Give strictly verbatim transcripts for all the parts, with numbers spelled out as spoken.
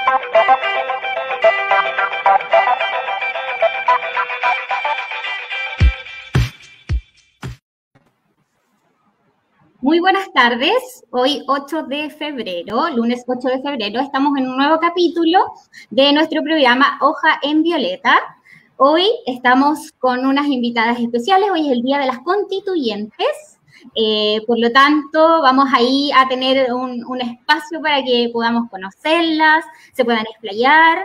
Muy buenas tardes, hoy ocho de febrero, lunes ocho de febrero, estamos en un nuevo capítulo de nuestro programa Hoja en Violeta. Hoy estamos con unas invitadas especiales, hoy es el Día de las Constituyentes, eh, por lo tanto vamos ahí a tener un, un espacio para que podamos conocerlas, se puedan explayar.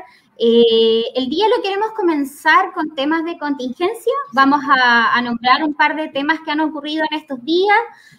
Eh, el día lo queremos comenzar con temas de contingencia, vamos a, a nombrar un par de temas que han ocurrido en estos días.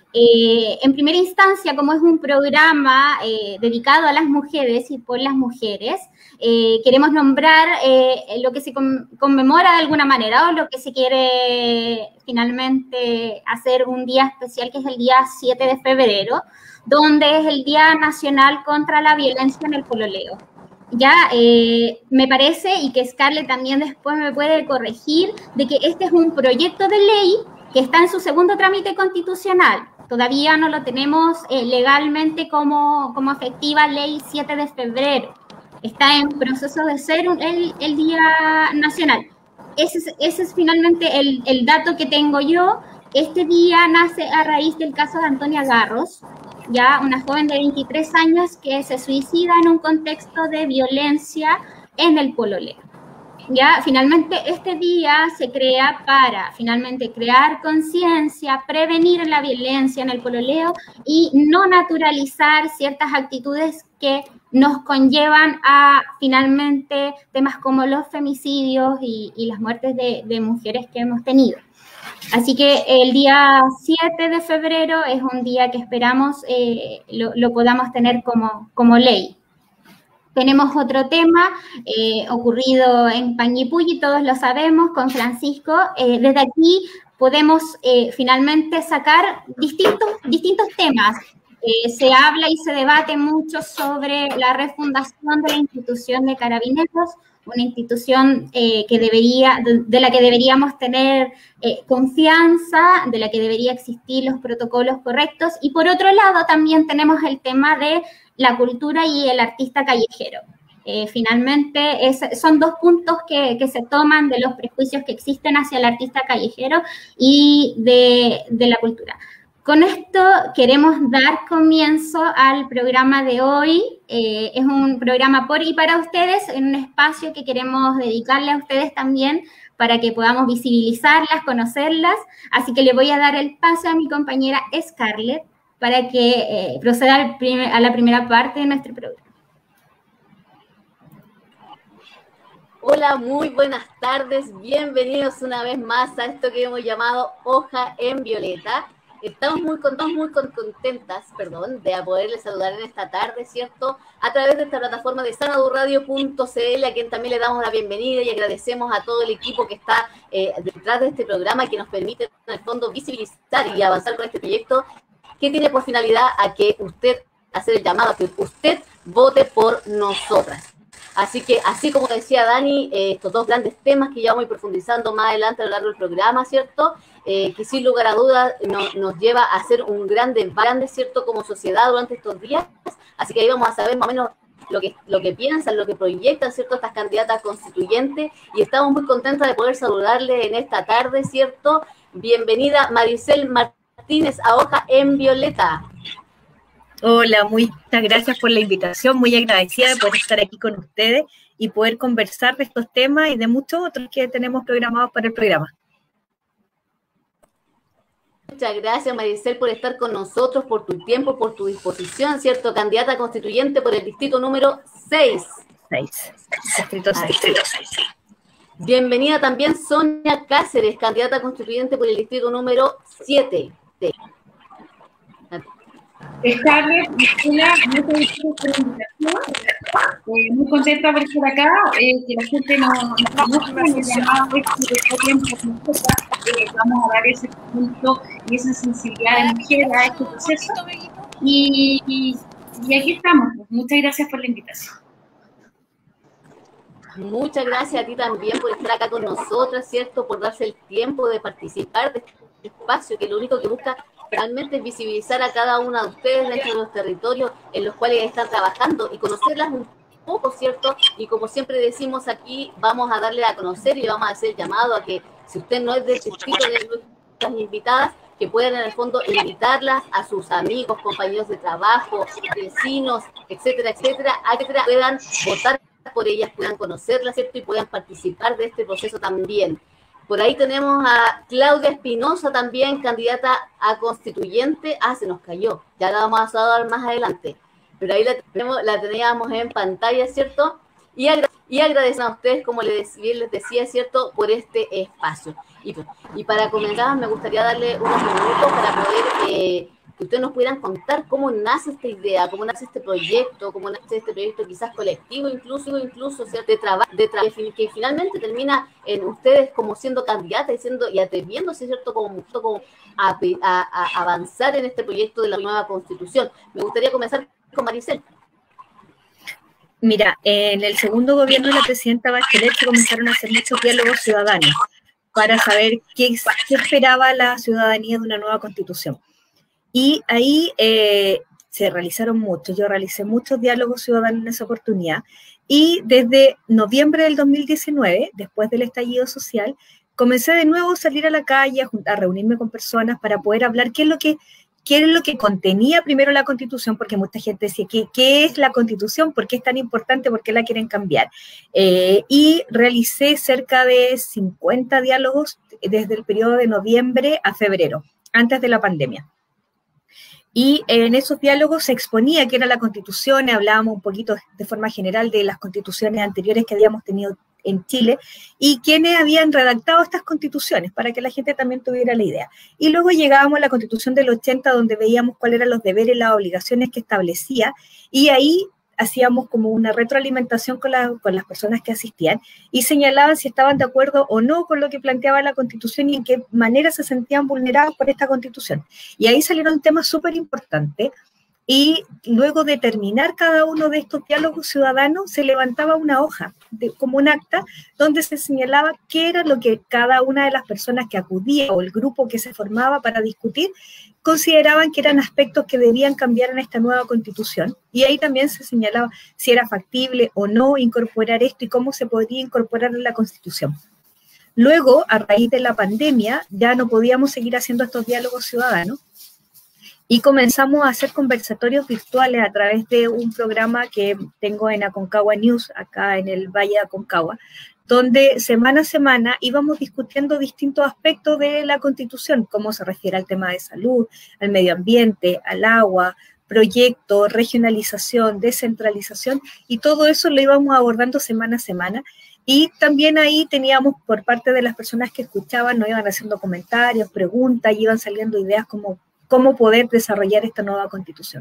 Eh, en primera instancia, como es un programa eh, dedicado a las mujeres y por las mujeres, eh, queremos nombrar eh, lo que se conmemora de alguna manera o lo que se quiere finalmente hacer un día especial, que es el día siete de febrero, donde es el Día Nacional contra la Violencia en el Pololeo. Ya, eh, me parece, y que Scarlett también después me puede corregir, de que este es un proyecto de ley que está en su segundo trámite constitucional. Todavía no lo tenemos eh, legalmente como, como efectiva ley siete de febrero. Está en proceso de ser un, el, el Día Nacional. Ese es, ese es finalmente el, el dato que tengo yo. Este día nace a raíz del caso de Antonia Garros, ya una joven de veintitrés años que se suicida en un contexto de violencia en el pololeo. Ya, finalmente este día se crea para finalmente crear conciencia, prevenir la violencia en el pololeo y no naturalizar ciertas actitudes que nos conllevan a finalmente temas como los femicidios y, y las muertes de, de mujeres que hemos tenido. Así que el día siete de febrero es un día que esperamos eh, lo, lo podamos tener como, como ley. Tenemos otro tema eh, ocurrido en Panguipulli, todos lo sabemos, con Francisco. Eh, desde aquí podemos eh, finalmente sacar distintos, distintos temas. Eh, se habla y se debate mucho sobre la refundación de la institución de Carabineros, una institución eh, que debería, de, de la que deberíamos tener eh, confianza, de la que debería existir los protocolos correctos. Y por otro lado también tenemos el tema de la cultura y el artista callejero. Eh, finalmente, es, son dos puntos que, que se toman de los prejuicios que existen hacia el artista callejero y de, de la cultura. Con esto queremos dar comienzo al programa de hoy. Eh, es un programa por y para ustedes, en un espacio que queremos dedicarle a ustedes también para que podamos visibilizarlas, conocerlas. Así que le voy a dar el paso a mi compañera Scarlett para que eh, proceda al primer, a la primera parte de nuestro programa. Hola, muy buenas tardes. Bienvenidos una vez más a esto que hemos llamado Hoja en Violeta. Estamos muy, estamos muy contentas, perdón, de poderles saludar en esta tarde, ¿cierto? A través de esta plataforma de sanadurradio punto c l, a quien también le damos la bienvenida y agradecemos a todo el equipo que está eh, detrás de este programa, que nos permite, en el fondo, visibilizar y avanzar con este proyecto, que tiene por finalidad a que usted, hacer el llamado, a que usted vote por nosotras. Así que, así como decía Dani, eh, estos dos grandes temas que ya vamos a ir profundizando más adelante a lo largo del programa, ¿cierto? Eh, que sin lugar a dudas no, nos lleva a hacer un gran debate, ¿cierto? Como sociedad durante estos días. Así que ahí vamos a saber más o menos lo que, lo que piensan, lo que proyectan, ¿cierto? Estas candidatas constituyentes. Y estamos muy contentas de poder saludarle en esta tarde, ¿cierto? Bienvenida Maricel Martínez a Hoja en Violeta. Hola, muchas gracias por la invitación, muy agradecida de poder estar aquí con ustedes y poder conversar de estos temas y de muchos otros que tenemos programados para el programa. Muchas gracias, Maricel, por estar con nosotros, por tu tiempo, por tu disposición, ¿cierto? Candidata constituyente por el distrito número seis. seis. Distrito seis. Bienvenida también Sonia Cáceres, candidata constituyente por el distrito número siete. Scarlett, hola, muchas gracias por la invitación. Eh, muy contenta por estar acá, eh, que la gente nos conozca, nos llamaba este tiempo con nosotras, eh, vamos a dar ese punto y esa sensibilidad de mujer a este proceso. Y, y, y aquí estamos. Muchas gracias por la invitación. Muchas gracias a ti también por estar acá con nosotras, ¿cierto? Por darse el tiempo de participar de este espacio que lo único que busca realmente es visibilizar a cada una de ustedes dentro de los territorios en los cuales están trabajando y conocerlas un poco, ¿cierto? Y como siempre decimos aquí, vamos a darle a conocer y vamos a hacer llamado a que si usted no es del distrito de nuestras invitadas, que puedan en el fondo invitarlas a sus amigos, compañeros de trabajo, vecinos, etcétera, etcétera, a que puedan votar por ellas, puedan conocerlas, ¿cierto? Y puedan participar de este proceso también. Por ahí tenemos a Claudia Espinosa también, candidata a constituyente. Ah, se nos cayó, ya la vamos a dar más adelante. Pero ahí la, tenemos, la teníamos en pantalla, ¿cierto? Y, agra y agradecemos a ustedes, como les, bien les decía, ¿cierto?, por este espacio. Y, y para comenzar, me gustaría darle unos minutos para poder eh, que ustedes nos pudieran contar cómo nace esta idea, cómo nace este proyecto, cómo nace este proyecto quizás colectivo, incluso, incluso ¿cierto?, de trabajo, de tra que finalmente termina en ustedes como siendo candidatas y, siendo, y atreviéndose, ¿cierto?, como, como a, a, a avanzar en este proyecto de la nueva Constitución. Me gustaría comenzar con Maricel. Mira, en el segundo gobierno de la presidenta Bachelet se comenzaron a hacer muchos diálogos ciudadanos para saber qué, qué esperaba la ciudadanía de una nueva constitución. Y ahí eh, se realizaron muchos, yo realicé muchos diálogos ciudadanos en esa oportunidad, y desde noviembre del dos mil diecinueve, después del estallido social, comencé de nuevo a salir a la calle, a, a reunirme con personas para poder hablar qué es lo que qué es lo que contenía primero la Constitución, porque mucha gente decía, ¿qué, qué es la Constitución? ¿Por qué es tan importante? ¿Por qué la quieren cambiar? Eh, y realicé cerca de cincuenta diálogos desde el periodo de noviembre a febrero, antes de la pandemia. Y en esos diálogos se exponía qué era la Constitución, hablábamos un poquito de forma general de las constituciones anteriores que habíamos tenido en Chile y quiénes habían redactado estas constituciones para que la gente también tuviera la idea. Y luego llegábamos a la Constitución del ochenta, donde veíamos cuáles eran los deberes y las obligaciones que establecía, y ahí hacíamos como una retroalimentación con, la, con las personas que asistían y señalaban si estaban de acuerdo o no con lo que planteaba la Constitución y en qué manera se sentían vulnerados por esta Constitución. Y ahí salieron temas súper importantes. Y luego de terminar cada uno de estos diálogos ciudadanos, se levantaba una hoja, de, como un acta, donde se señalaba qué era lo que cada una de las personas que acudía o el grupo que se formaba para discutir consideraban que eran aspectos que debían cambiar en esta nueva Constitución. Y ahí también se señalaba si era factible o no incorporar esto y cómo se podría incorporar en la Constitución. Luego, a raíz de la pandemia, ya no podíamos seguir haciendo estos diálogos ciudadanos, y comenzamos a hacer conversatorios virtuales a través de un programa que tengo en Aconcagua News, acá en el Valle de Aconcagua, donde semana a semana íbamos discutiendo distintos aspectos de la Constitución, cómo se refiere al tema de salud, al medio ambiente, al agua, proyectos, regionalización, descentralización, y todo eso lo íbamos abordando semana a semana. Y también ahí teníamos por parte de las personas que escuchaban, nos iban haciendo comentarios, preguntas, y iban saliendo ideas como cómo poder desarrollar esta nueva Constitución.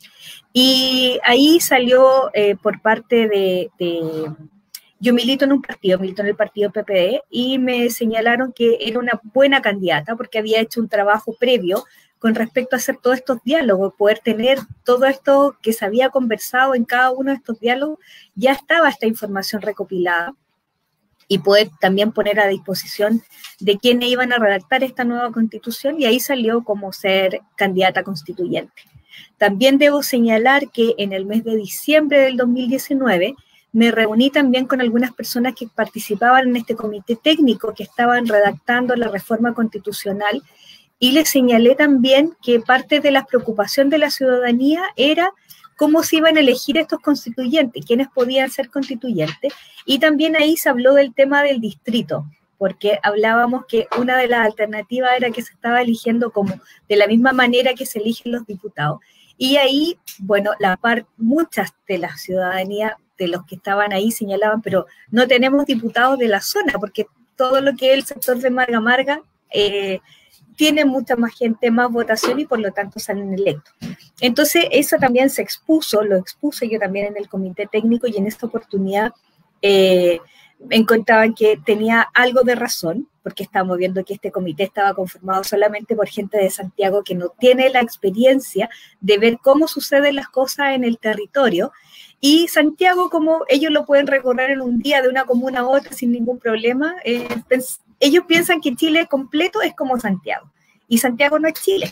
Y ahí salió eh, por parte de, de... Yo milito en un partido, milito en el partido P P D, y me señalaron que era una buena candidata porque había hecho un trabajo previo con respecto a hacer todos estos diálogos, poder tener todo esto que se había conversado en cada uno de estos diálogos, ya estaba esta información recopilada, y poder también poner a disposición de quiénes iban a redactar esta nueva Constitución, y ahí salió como ser candidata constituyente. También debo señalar que en el mes de diciembre del dos mil diecinueve me reuní también con algunas personas que participaban en este comité técnico que estaban redactando la reforma constitucional, y les señalé también que parte de la preocupación de la ciudadanía era cómo se iban a elegir estos constituyentes, quiénes podían ser constituyentes, y también ahí se habló del tema del distrito, porque hablábamos que una de las alternativas era que se estaba eligiendo como de la misma manera que se eligen los diputados, y ahí, bueno, la par, muchas de la ciudadanía, de los que estaban ahí señalaban, pero no tenemos diputados de la zona, porque todo lo que es el sector de Marga Marga, eh, tiene mucha más gente, más votación, y por lo tanto salen electos. Entonces, eso también se expuso, lo expuse yo también en el comité técnico, y en esta oportunidad eh, encontraban que tenía algo de razón, porque estábamos viendo que este comité estaba conformado solamente por gente de Santiago que no tiene la experiencia de ver cómo suceden las cosas en el territorio, y Santiago, como ellos lo pueden recorrer en un día de una comuna a otra sin ningún problema, eh, ellos piensan que Chile completo es como Santiago, y Santiago no es Chile.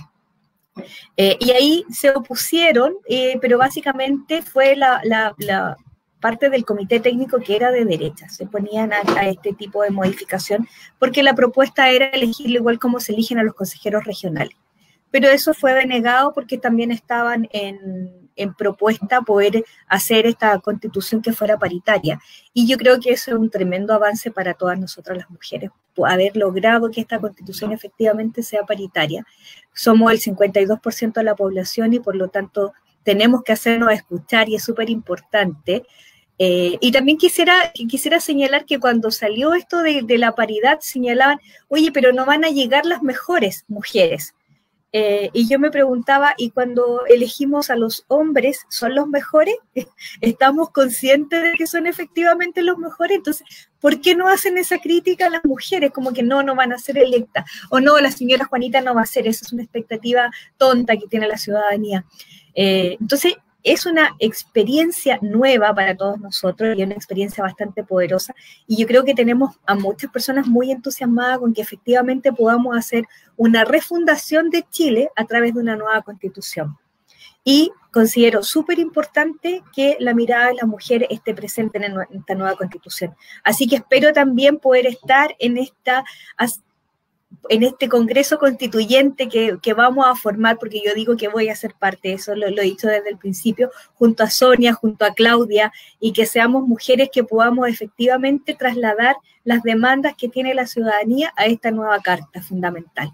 Eh, y ahí se opusieron, eh, pero básicamente fue la, la, la parte del comité técnico que era de derecha, se ponían a, a este tipo de modificación, porque la propuesta era elegirlo igual como se eligen a los consejeros regionales. Pero eso fue denegado porque también estaban en, en propuesta poder hacer esta constitución que fuera paritaria. Y yo creo que eso es un tremendo avance para todas nosotras las mujeres, haber logrado que esta constitución efectivamente sea paritaria. Somos el cincuenta y dos por ciento de la población y por lo tanto tenemos que hacernos escuchar y es súper importante. Eh, y también quisiera, quisiera señalar que cuando salió esto de, de la paridad señalaban, oye, pero no van a llegar las mejores mujeres. Eh, y yo me preguntaba, ¿y cuando elegimos a los hombres, son los mejores? ¿Estamos conscientes de que son efectivamente los mejores? Entonces, ¿por qué no hacen esa crítica a las mujeres? Como que no, no van a ser electas. O no, la señora Juanita no va a ser. Esa es una expectativa tonta que tiene la ciudadanía. Eh, entonces, es una experiencia nueva para todos nosotros y una experiencia bastante poderosa. Y yo creo que tenemos a muchas personas muy entusiasmadas con que efectivamente podamos hacer una refundación de Chile a través de una nueva constitución. Y considero súper importante que la mirada de la mujer esté presente en esta nueva constitución. Así que espero también poder estar en esta... en este congreso constituyente que, que vamos a formar, porque yo digo que voy a ser parte de eso, lo, lo he dicho desde el principio, junto a Sonia, junto a Claudia, y que seamos mujeres que podamos efectivamente trasladar las demandas que tiene la ciudadanía a esta nueva carta fundamental.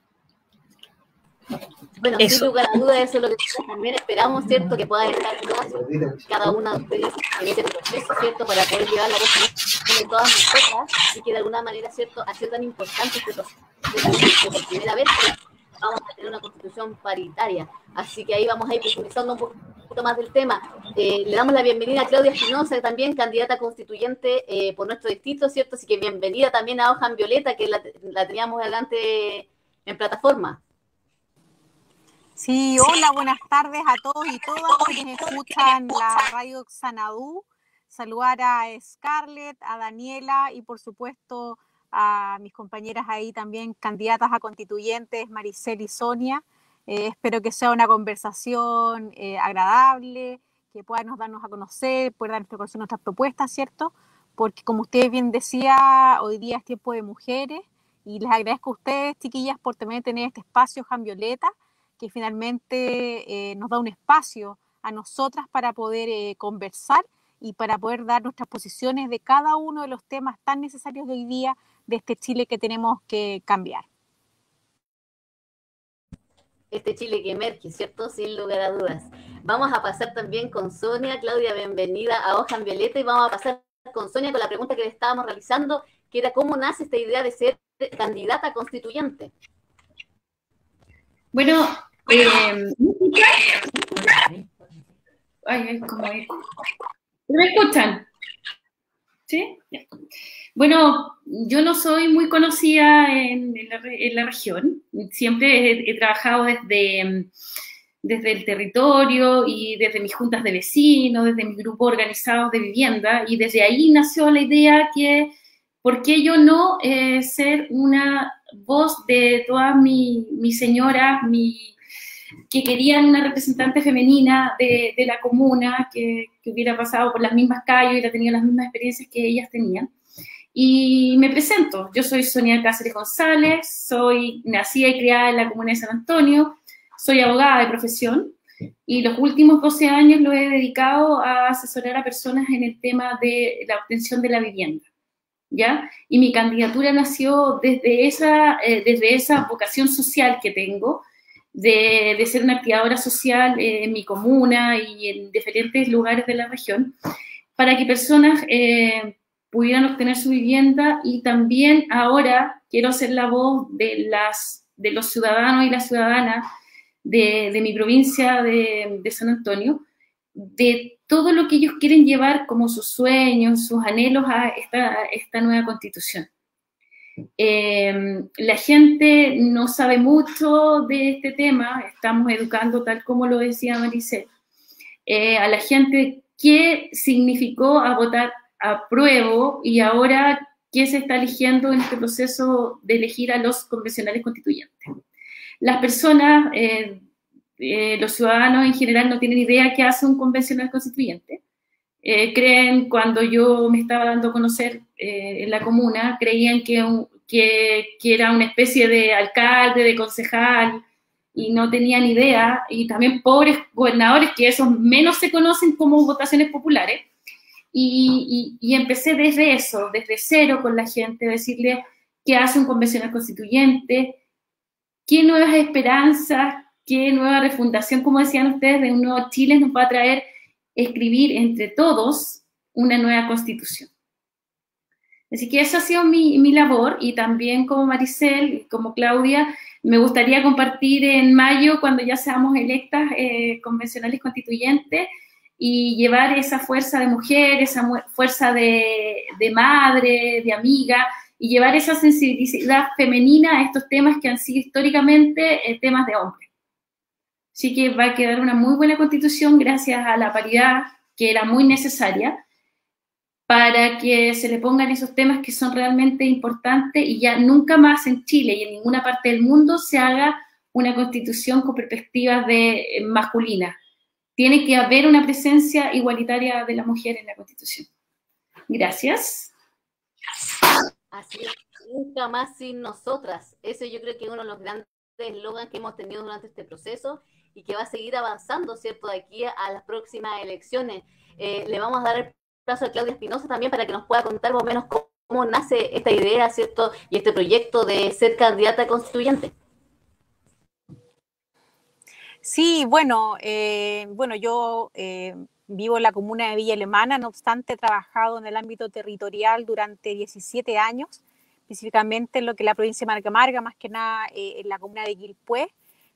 Bueno, eso. Sin lugar a dudas, eso es lo que también esperamos, ¿cierto? Que puedan estar todas, cada una de ustedes en este proceso, ¿cierto? Para poder llevar la voz de todas nosotras y que de alguna manera, ¿cierto? Ha sido tan importante este proceso que por primera vez vamos a tener una constitución paritaria. Así que ahí vamos a ir profundizando un poquito más del tema. Eh, le damos la bienvenida a Claudia Espinosa, también candidata constituyente eh, por nuestro distrito, ¿cierto? Así que bienvenida también a Hoja en Violeta, que la, la teníamos adelante en plataforma. Sí, hola, buenas tardes a todos y todas quienes escuchan la radio Xanadu. Saludar a Scarlett, a Daniela y por supuesto a mis compañeras ahí también candidatas a constituyentes, Maricel y Sonia. Eh, espero que sea una conversación eh, agradable, que puedan darnos a conocer, puedan darnos a conocer nuestras propuestas, ¿cierto? Porque como usted bien decía, hoy día es tiempo de mujeres y les agradezco a ustedes, chiquillas, por también tener este espacio Hoja en Violeta, que finalmente eh, nos da un espacio a nosotras para poder eh, conversar y para poder dar nuestras posiciones de cada uno de los temas tan necesarios de hoy día de este Chile que tenemos que cambiar. Este Chile que emerge, ¿cierto? Sin lugar a dudas. Vamos a pasar también con Sonia. Claudia, bienvenida a Hoja en Violeta y vamos a pasar con Sonia con la pregunta que le estábamos realizando, que era cómo nace esta idea de ser candidata constituyente. Bueno, eh, ay, ay, ¿cómo es? ¿Me escuchan? ¿Sí? Ya. Bueno, yo no soy muy conocida en, en, la, en la región. Siempre he, he trabajado desde, desde el territorio y desde mis juntas de vecinos, desde mis grupos organizados de vivienda, y desde ahí nació la idea que, ¿por qué yo no eh, ser una voz de todas mis mi señoras, mi, que querían una representante femenina de, de la comuna, que, que hubiera pasado por las mismas calles, hubiera tenido las mismas experiencias que ellas tenían? Y me presento, yo soy Sonia Cáceres González, soy nacida y criada en la comuna de San Antonio, soy abogada de profesión, y los últimos doce años lo he dedicado a asesorar a personas en el tema de la obtención de la vivienda. ¿Ya? Y mi candidatura nació desde esa, eh, desde esa vocación social que tengo, de, de ser una activadora social eh, en mi comuna y en diferentes lugares de la región, para que personas eh, pudieran obtener su vivienda, y también ahora quiero ser la voz de, las, de los ciudadanos y las ciudadanas de, de mi provincia de, de San Antonio, de todo lo que ellos quieren llevar como sus sueños, sus anhelos a esta, a esta nueva constitución. Eh, la gente no sabe mucho de este tema, estamos educando, tal como lo decía Maricel, eh, a la gente qué significó a votar apruebo y ahora qué se está eligiendo en este proceso de elegir a los convencionales constituyentes. Las personas... Eh, Eh, los ciudadanos en general no tienen idea qué hace un convencional constituyente. Eh, creen, cuando yo me estaba dando a conocer eh, en la comuna, creían que, un, que, que era una especie de alcalde, de concejal, y no tenían idea, y también pobres gobernadores, que esos menos se conocen como votaciones populares, y, y, y empecé desde eso, desde cero con la gente, decirle qué hace un convencional constituyente, qué nuevas esperanzas, qué nueva refundación, como decían ustedes, de un nuevo Chile nos va a traer escribir entre todos una nueva constitución. Así que esa ha sido mi, mi labor, y también como Maricel, como Claudia, me gustaría compartir en mayo, cuando ya seamos electas eh, convencionales constituyentes, y llevar esa fuerza de mujer, esa fuerza de, de madre, de amiga, y llevar esa sensibilidad femenina a estos temas que han sido históricamente eh, temas de hombres. Así que va a quedar una muy buena constitución gracias a la paridad, que era muy necesaria, para que se le pongan esos temas que son realmente importantes, y ya nunca más en Chile y en ninguna parte del mundo se haga una constitución con perspectivas de, eh, masculinas. Tiene que haber una presencia igualitaria de la mujer en la constitución. Gracias. Así es, nunca más sin nosotras. Eso yo creo que es uno de los grandes eslogans que hemos tenido durante este proceso, y que va a seguir avanzando, ¿cierto?, de aquí a las próximas elecciones. Eh, le vamos a dar el paso a Claudia Espinosa también para que nos pueda contar más o menos cómo, cómo nace esta idea, ¿cierto?, y este proyecto de ser candidata constituyente. Sí, bueno, eh, bueno, yo eh, vivo en la comuna de Villa Alemana, no obstante he trabajado en el ámbito territorial durante diecisiete años, específicamente en lo que es la provincia de Marga Marga, más que nada eh, en la comuna de Quilpué.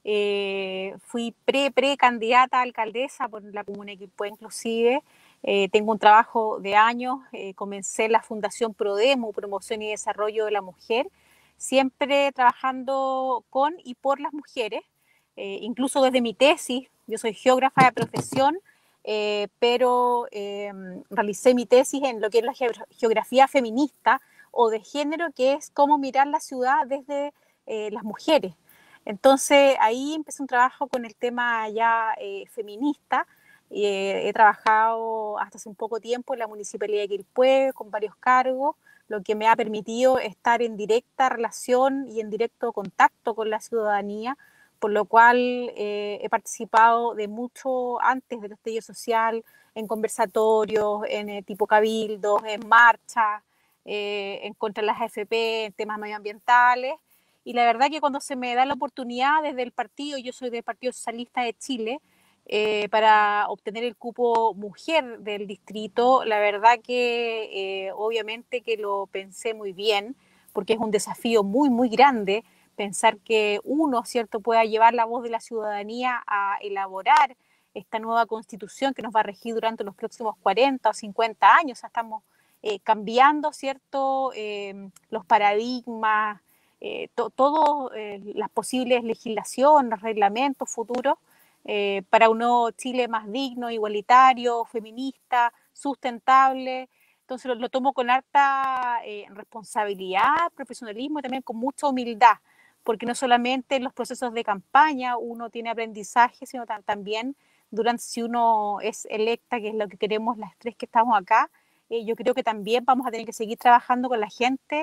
Eh, fui pre, pre candidata a alcaldesa por la comuna de Quilpué inclusive. Eh, tengo un trabajo de años, eh, comencé la Fundación Prodemo, Promoción y Desarrollo de la Mujer, siempre trabajando con y por las mujeres, eh, incluso desde mi tesis. Yo soy geógrafa de profesión, eh, pero eh, realicé mi tesis en lo que es la geografía feminista o de género, que es cómo mirar la ciudad desde eh, las mujeres. Entonces ahí empecé un trabajo con el tema ya eh, feminista. Eh, he trabajado hasta hace un poco tiempo en la Municipalidad de Quilpué con varios cargos, lo que me ha permitido estar en directa relación y en directo contacto con la ciudadanía, por lo cual eh, he participado de mucho antes del estallido social, en conversatorios, en eh, tipo cabildos, en marchas, eh, en contra de las A F P, en temas medioambientales. Y la verdad que cuando se me da la oportunidad desde el partido, yo soy del Partido Socialista de Chile, eh, para obtener el cupo mujer del distrito, la verdad que eh, obviamente que lo pensé muy bien, porque es un desafío muy, muy grande pensar que uno, ¿cierto?, pueda llevar la voz de la ciudadanía a elaborar esta nueva constitución que nos va a regir durante los próximos cuarenta o cincuenta años. O sea, estamos eh, cambiando, ¿cierto?, eh, los paradigmas, Eh, to, todas eh, las posibles legislaciones, reglamentos futuros eh, para un nuevo Chile más digno, igualitario, feminista, sustentable. Entonces lo, lo tomo con harta eh, responsabilidad, profesionalismo y también con mucha humildad, porque no solamente en los procesos de campaña uno tiene aprendizaje, sino tam también durante, si uno es electa, que es lo que queremos las tres que estamos acá, eh, yo creo que también vamos a tener que seguir trabajando con la gente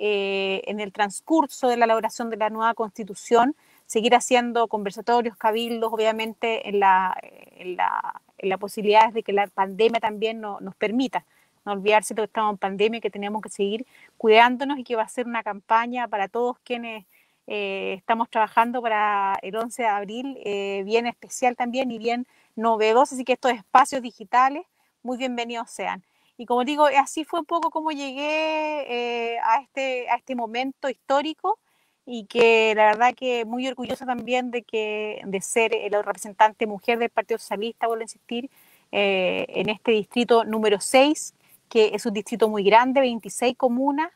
Eh, en el transcurso de la elaboración de la nueva constitución, seguir haciendo conversatorios, cabildos, obviamente en la, en la, en la posibilidad de que la pandemia también no, nos permita. No olvidarse que estamos en pandemia y que tenemos que seguir cuidándonos, y que va a ser una campaña para todos quienes eh, estamos trabajando para el once de abril, eh, bien especial también y bien novedosa, así que estos espacios digitales muy bienvenidos sean. Y como digo, así fue un poco como llegué eh, a, este, a este momento histórico, y que la verdad que muy orgullosa también de, que, de ser la representante mujer del Partido Socialista, vuelvo a insistir, eh, en este distrito número seis, que es un distrito muy grande, veintiséis comunas,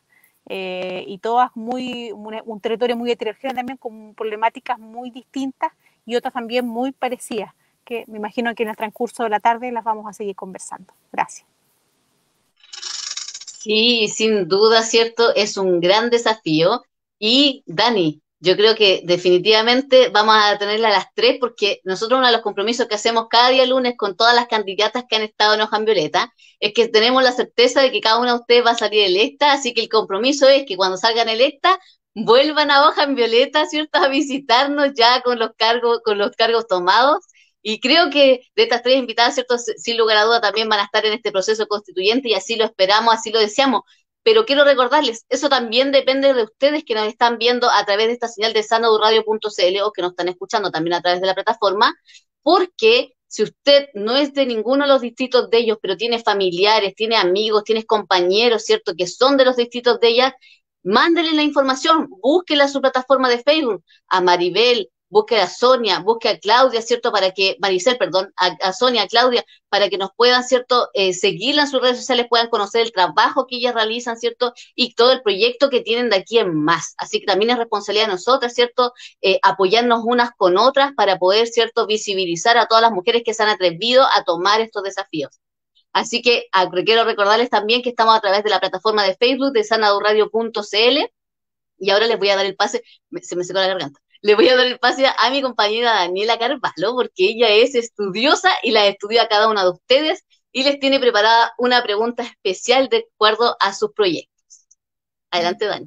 eh, y todas muy, un, un territorio muy heterogéneo también, con problemáticas muy distintas y otras también muy parecidas, que me imagino que en el transcurso de la tarde las vamos a seguir conversando. Gracias. Sí, sin duda, ¿cierto? Es un gran desafío. Y Dani, Yo creo que definitivamente vamos a tenerla a las tres, porque nosotros uno de los compromisos que hacemos cada día lunes con todas las candidatas que han estado en Hoja en Violeta es que tenemos la certeza de que cada una de ustedes va a salir electa, así que el compromiso es que cuando salgan electas vuelvan a Hoja en Violeta, ¿cierto?, a visitarnos ya con los cargos, con los cargos tomados. Y creo que de estas tres invitadas, ¿cierto?, sin lugar a duda también van a estar en este proceso constituyente, y así lo esperamos, así lo deseamos. Pero quiero recordarles, eso también depende de ustedes que nos están viendo a través de esta señal de sanadu radio punto c l o que nos están escuchando también a través de la plataforma, porque si usted no es de ninguno de los distritos de ellos, pero tiene familiares, tiene amigos, tiene compañeros, ¿cierto?, que son de los distritos de ellas, mándenle la información, búsquela en su plataforma de Facebook, a Maribel, busque a Sonia, busque a Claudia, ¿cierto?, para que, Maricel, perdón, a, a Sonia, a Claudia, para que nos puedan, ¿cierto?, eh, seguirla en sus redes sociales, puedan conocer el trabajo que ellas realizan, ¿cierto?, y todo el proyecto que tienen de aquí en más. Así que también es responsabilidad de nosotras, ¿cierto?, eh, apoyarnos unas con otras para poder, ¿cierto?, visibilizar a todas las mujeres que se han atrevido a tomar estos desafíos. Así que a, quiero recordarles también que estamos a través de la plataforma de Facebook de sanadu radio punto c l, y ahora les voy a dar el pase, me, se me secó la garganta. Le voy a dar el pase a mi compañera Daniela Carvalho, porque ella es estudiosa y la estudió a cada una de ustedes y les tiene preparada una pregunta especial de acuerdo a sus proyectos. Adelante, Dani.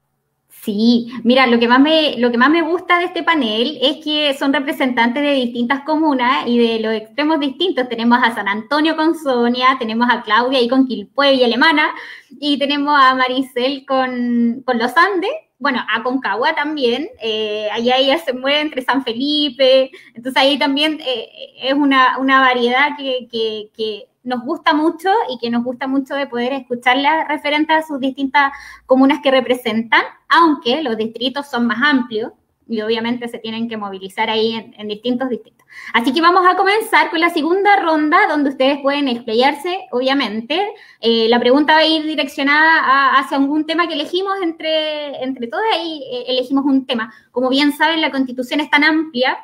Sí, mira, lo que más me, lo que más me gusta de este panel es que son representantes de distintas comunas y de los extremos distintos. Tenemos a San Antonio con Sonia, tenemos a Claudia ahí con Quilpué y Alemana, y tenemos a Maricel con, con Los Andes. Bueno, a Concagua también, eh, allá ella se mueve entre San Felipe, entonces ahí también eh, es una, una variedad que, que, que nos gusta mucho y que nos gusta mucho de poder escucharla referente a sus distintas comunas que representan, aunque los distritos son más amplios y obviamente se tienen que movilizar ahí en, en distintos distritos. Así que vamos a comenzar con la segunda ronda, donde ustedes pueden explayarse, obviamente. Eh, la pregunta va a ir direccionada a, hacia algún tema que elegimos entre, entre todas, y eh, elegimos un tema. Como bien saben, la Constitución es tan amplia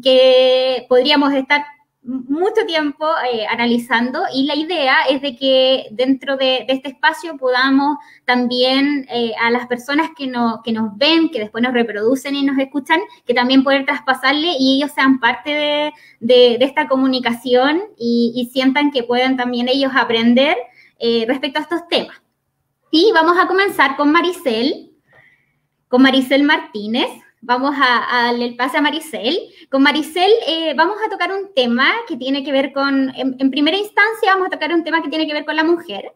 que podríamos estar mucho tiempo eh, analizando, y la idea es de que dentro de, de este espacio podamos también eh, a las personas que, no, que nos ven, que después nos reproducen y nos escuchan, que también poder traspasarle y ellos sean parte de, de, de esta comunicación y, y sientan que pueden también ellos aprender eh, respecto a estos temas. Y vamos a comenzar con Maricel, con Maricel Martínez. Vamos a, a darle el pase a Maricel. Con Maricel eh, vamos a tocar un tema que tiene que ver con, en, en primera instancia vamos a tocar un tema que tiene que ver con la mujer.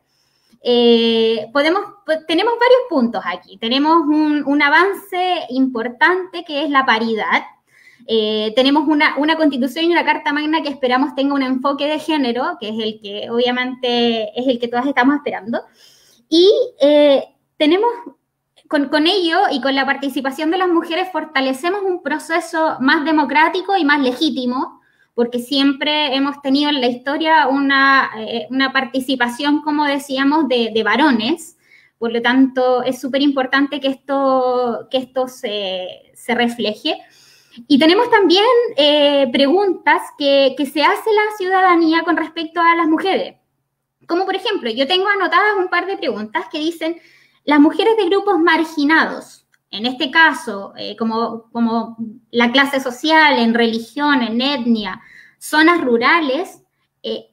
Eh, podemos, pues, tenemos varios puntos aquí. Tenemos un, un avance importante que es la paridad. Eh, tenemos una, una constitución y una carta magna que esperamos tenga un enfoque de género, que es el que obviamente es el que todas estamos esperando. Y eh, tenemos... Con, con ello y con la participación de las mujeres fortalecemos un proceso más democrático y más legítimo, porque siempre hemos tenido en la historia una, eh, una participación, como decíamos, de, de varones. Por lo tanto, es súper importante que esto, que esto se, se refleje. Y tenemos también eh, preguntas que, que se hace la ciudadanía con respecto a las mujeres. Como por ejemplo, yo tengo anotadas un par de preguntas que dicen: las mujeres de grupos marginados, en este caso, eh, como, como la clase social, en religión, en etnia, zonas rurales, eh,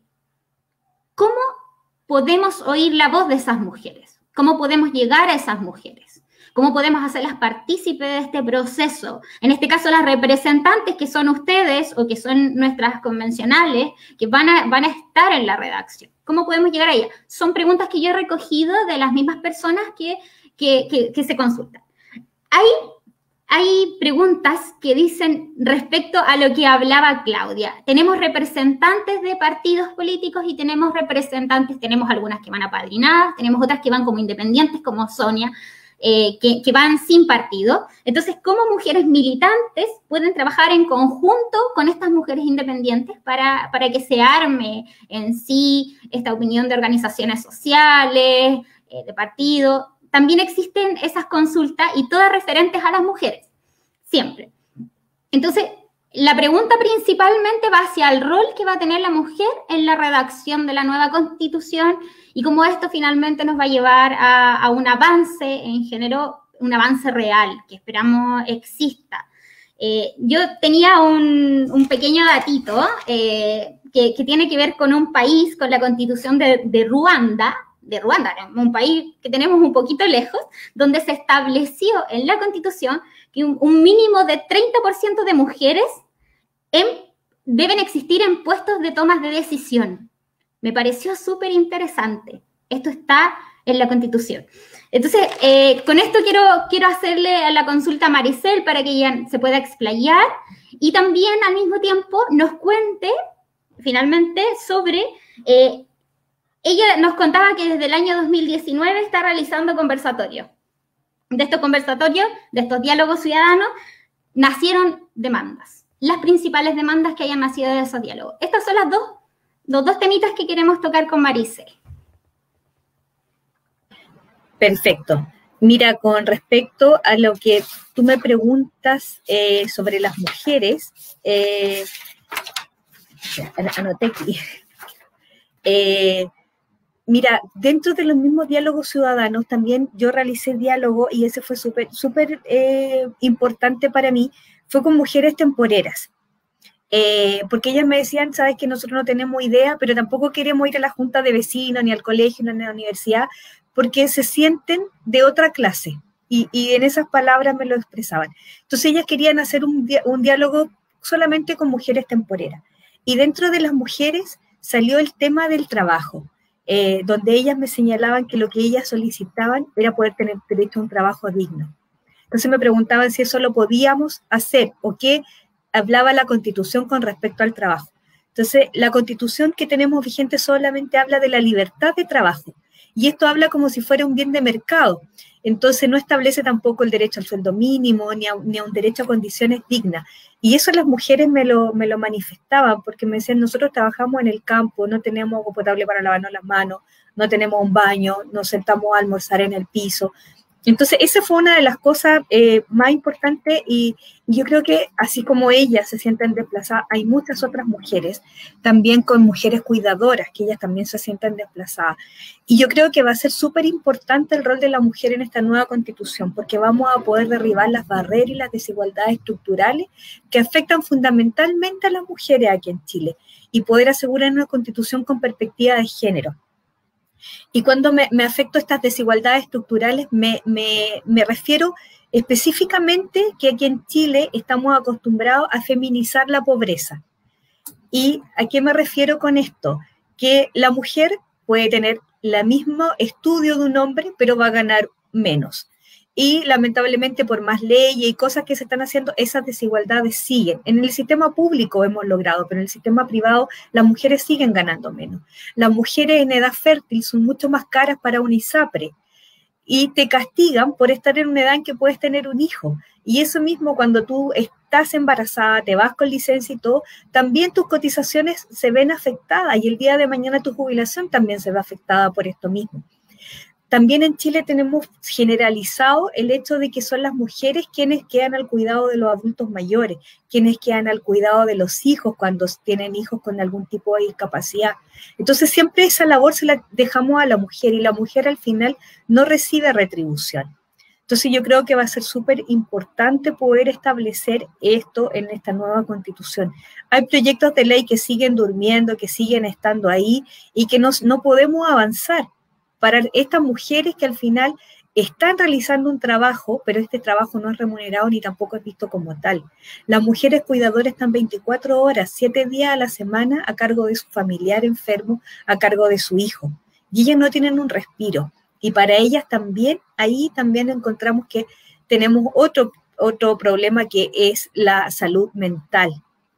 ¿cómo podemos oír la voz de esas mujeres? ¿Cómo podemos llegar a esas mujeres? ¿Cómo podemos hacerlas partícipes de este proceso? En este caso, las representantes que son ustedes o que son nuestras convencionales, que van a, van a estar en la redacción. ¿Cómo podemos llegar a ella? Son preguntas que yo he recogido de las mismas personas que, que, que, que se consultan. Hay, hay preguntas que dicen respecto a lo que hablaba Claudia. Tenemos representantes de partidos políticos y tenemos representantes, tenemos algunas que van apadrinadas, tenemos otras que van como independientes, como Sonia, eh, que, que van sin partido. Entonces, ¿cómo mujeres militantes pueden trabajar en conjunto con estas mujeres independientes para, para que se arme en sí esta opinión de organizaciones sociales, eh, de partido? También existen esas consultas y todas referentes a las mujeres, siempre. Entonces, la pregunta principalmente va hacia el rol que va a tener la mujer en la redacción de la nueva Constitución y cómo esto finalmente nos va a llevar a, a un avance en género un avance real, que esperamos exista. Eh, yo tenía un, un pequeño datito eh, que, que tiene que ver con un país, con la constitución de, de Ruanda, de Ruanda, un país que tenemos un poquito lejos, donde se estableció en la constitución que un, un mínimo de treinta por ciento de mujeres en, deben existir en puestos de tomas de decisión. Me pareció súper interesante. Esto está en la Constitución. Entonces, eh, con esto quiero, quiero hacerle a la consulta a Maricel para que ella se pueda explayar y también al mismo tiempo nos cuente finalmente sobre... Eh, ella nos contaba que desde el año dos mil diecinueve está realizando conversatorios. De estos conversatorios, de estos diálogos ciudadanos, nacieron demandas. Las principales demandas que hayan nacido de esos diálogos. Estas son las dos, los dos temitas que queremos tocar con Maricel. Perfecto. Mira, con respecto a lo que tú me preguntas eh, sobre las mujeres, eh, anoté aquí. Eh, mira, dentro de los mismos diálogos ciudadanos también yo realicé diálogo y ese fue súper súper eh, importante para mí, fue con mujeres temporeras. Eh, porque ellas me decían, sabes que nosotros no tenemos idea, pero tampoco queremos ir a la junta de vecinos, ni al colegio, ni a la universidad, porque se sienten de otra clase. Y, y en esas palabras me lo expresaban. Entonces ellas querían hacer un, di un diálogo solamente con mujeres temporeras. Y dentro de las mujeres salió el tema del trabajo, eh, donde ellas me señalaban que lo que ellas solicitaban era poder tener derecho a un trabajo digno. Entonces me preguntaban si eso lo podíamos hacer o qué hablaba la Constitución con respecto al trabajo. Entonces, la Constitución que tenemos vigente solamente habla de la libertad de trabajo, y esto habla como si fuera un bien de mercado. Entonces, no establece tampoco el derecho al sueldo mínimo, ni a, ni a un derecho a condiciones dignas. Y eso las mujeres me lo, me lo manifestaban, porque me decían, nosotros trabajamos en el campo, no tenemos agua potable para lavarnos las manos, no tenemos un baño, nos sentamos a almorzar en el piso. Entonces, esa fue una de las cosas eh, más importantes y yo creo que así como ellas se sienten desplazadas, hay muchas otras mujeres, también con mujeres cuidadoras, que ellas también se sienten desplazadas. Y yo creo que va a ser súper importante el rol de la mujer en esta nueva Constitución, porque vamos a poder derribar las barreras y las desigualdades estructurales que afectan fundamentalmente a las mujeres aquí en Chile y poder asegurar una Constitución con perspectiva de género. Y cuando me, me afecto a estas desigualdades estructurales, me, me, me refiero específicamente que aquí en Chile estamos acostumbrados a feminizar la pobreza. ¿Y a qué me refiero con esto? Que la mujer puede tener el mismo estudio de un hombre, pero va a ganar menos. Y lamentablemente por más leyes y cosas que se están haciendo, esas desigualdades siguen. En el sistema público hemos logrado, pero en el sistema privado las mujeres siguen ganando menos. Las mujeres en edad fértil son mucho más caras para un ISAPRE y te castigan por estar en una edad en que puedes tener un hijo. Y eso mismo, cuando tú estás embarazada, te vas con licencia y todo, también tus cotizaciones se ven afectadas y el día de mañana tu jubilación también se ve afectada por esto mismo. También en Chile tenemos generalizado el hecho de que son las mujeres quienes quedan al cuidado de los adultos mayores, quienes quedan al cuidado de los hijos cuando tienen hijos con algún tipo de discapacidad. Entonces siempre esa labor se la dejamos a la mujer y la mujer al final no recibe retribución. Entonces yo creo que va a ser súper importante poder establecer esto en esta nueva Constitución. Hay proyectos de ley que siguen durmiendo, que siguen estando ahí y que no, no podemos avanzar para estas mujeres que al final están realizando un trabajo, pero este trabajo no es remunerado ni tampoco es visto como tal. Las mujeres cuidadoras están veinticuatro horas, siete días a la semana a cargo de su familiar enfermo, a cargo de su hijo. Y ellas no tienen un respiro. Y para ellas también, ahí también encontramos que tenemos otro, otro problema que es la salud mental,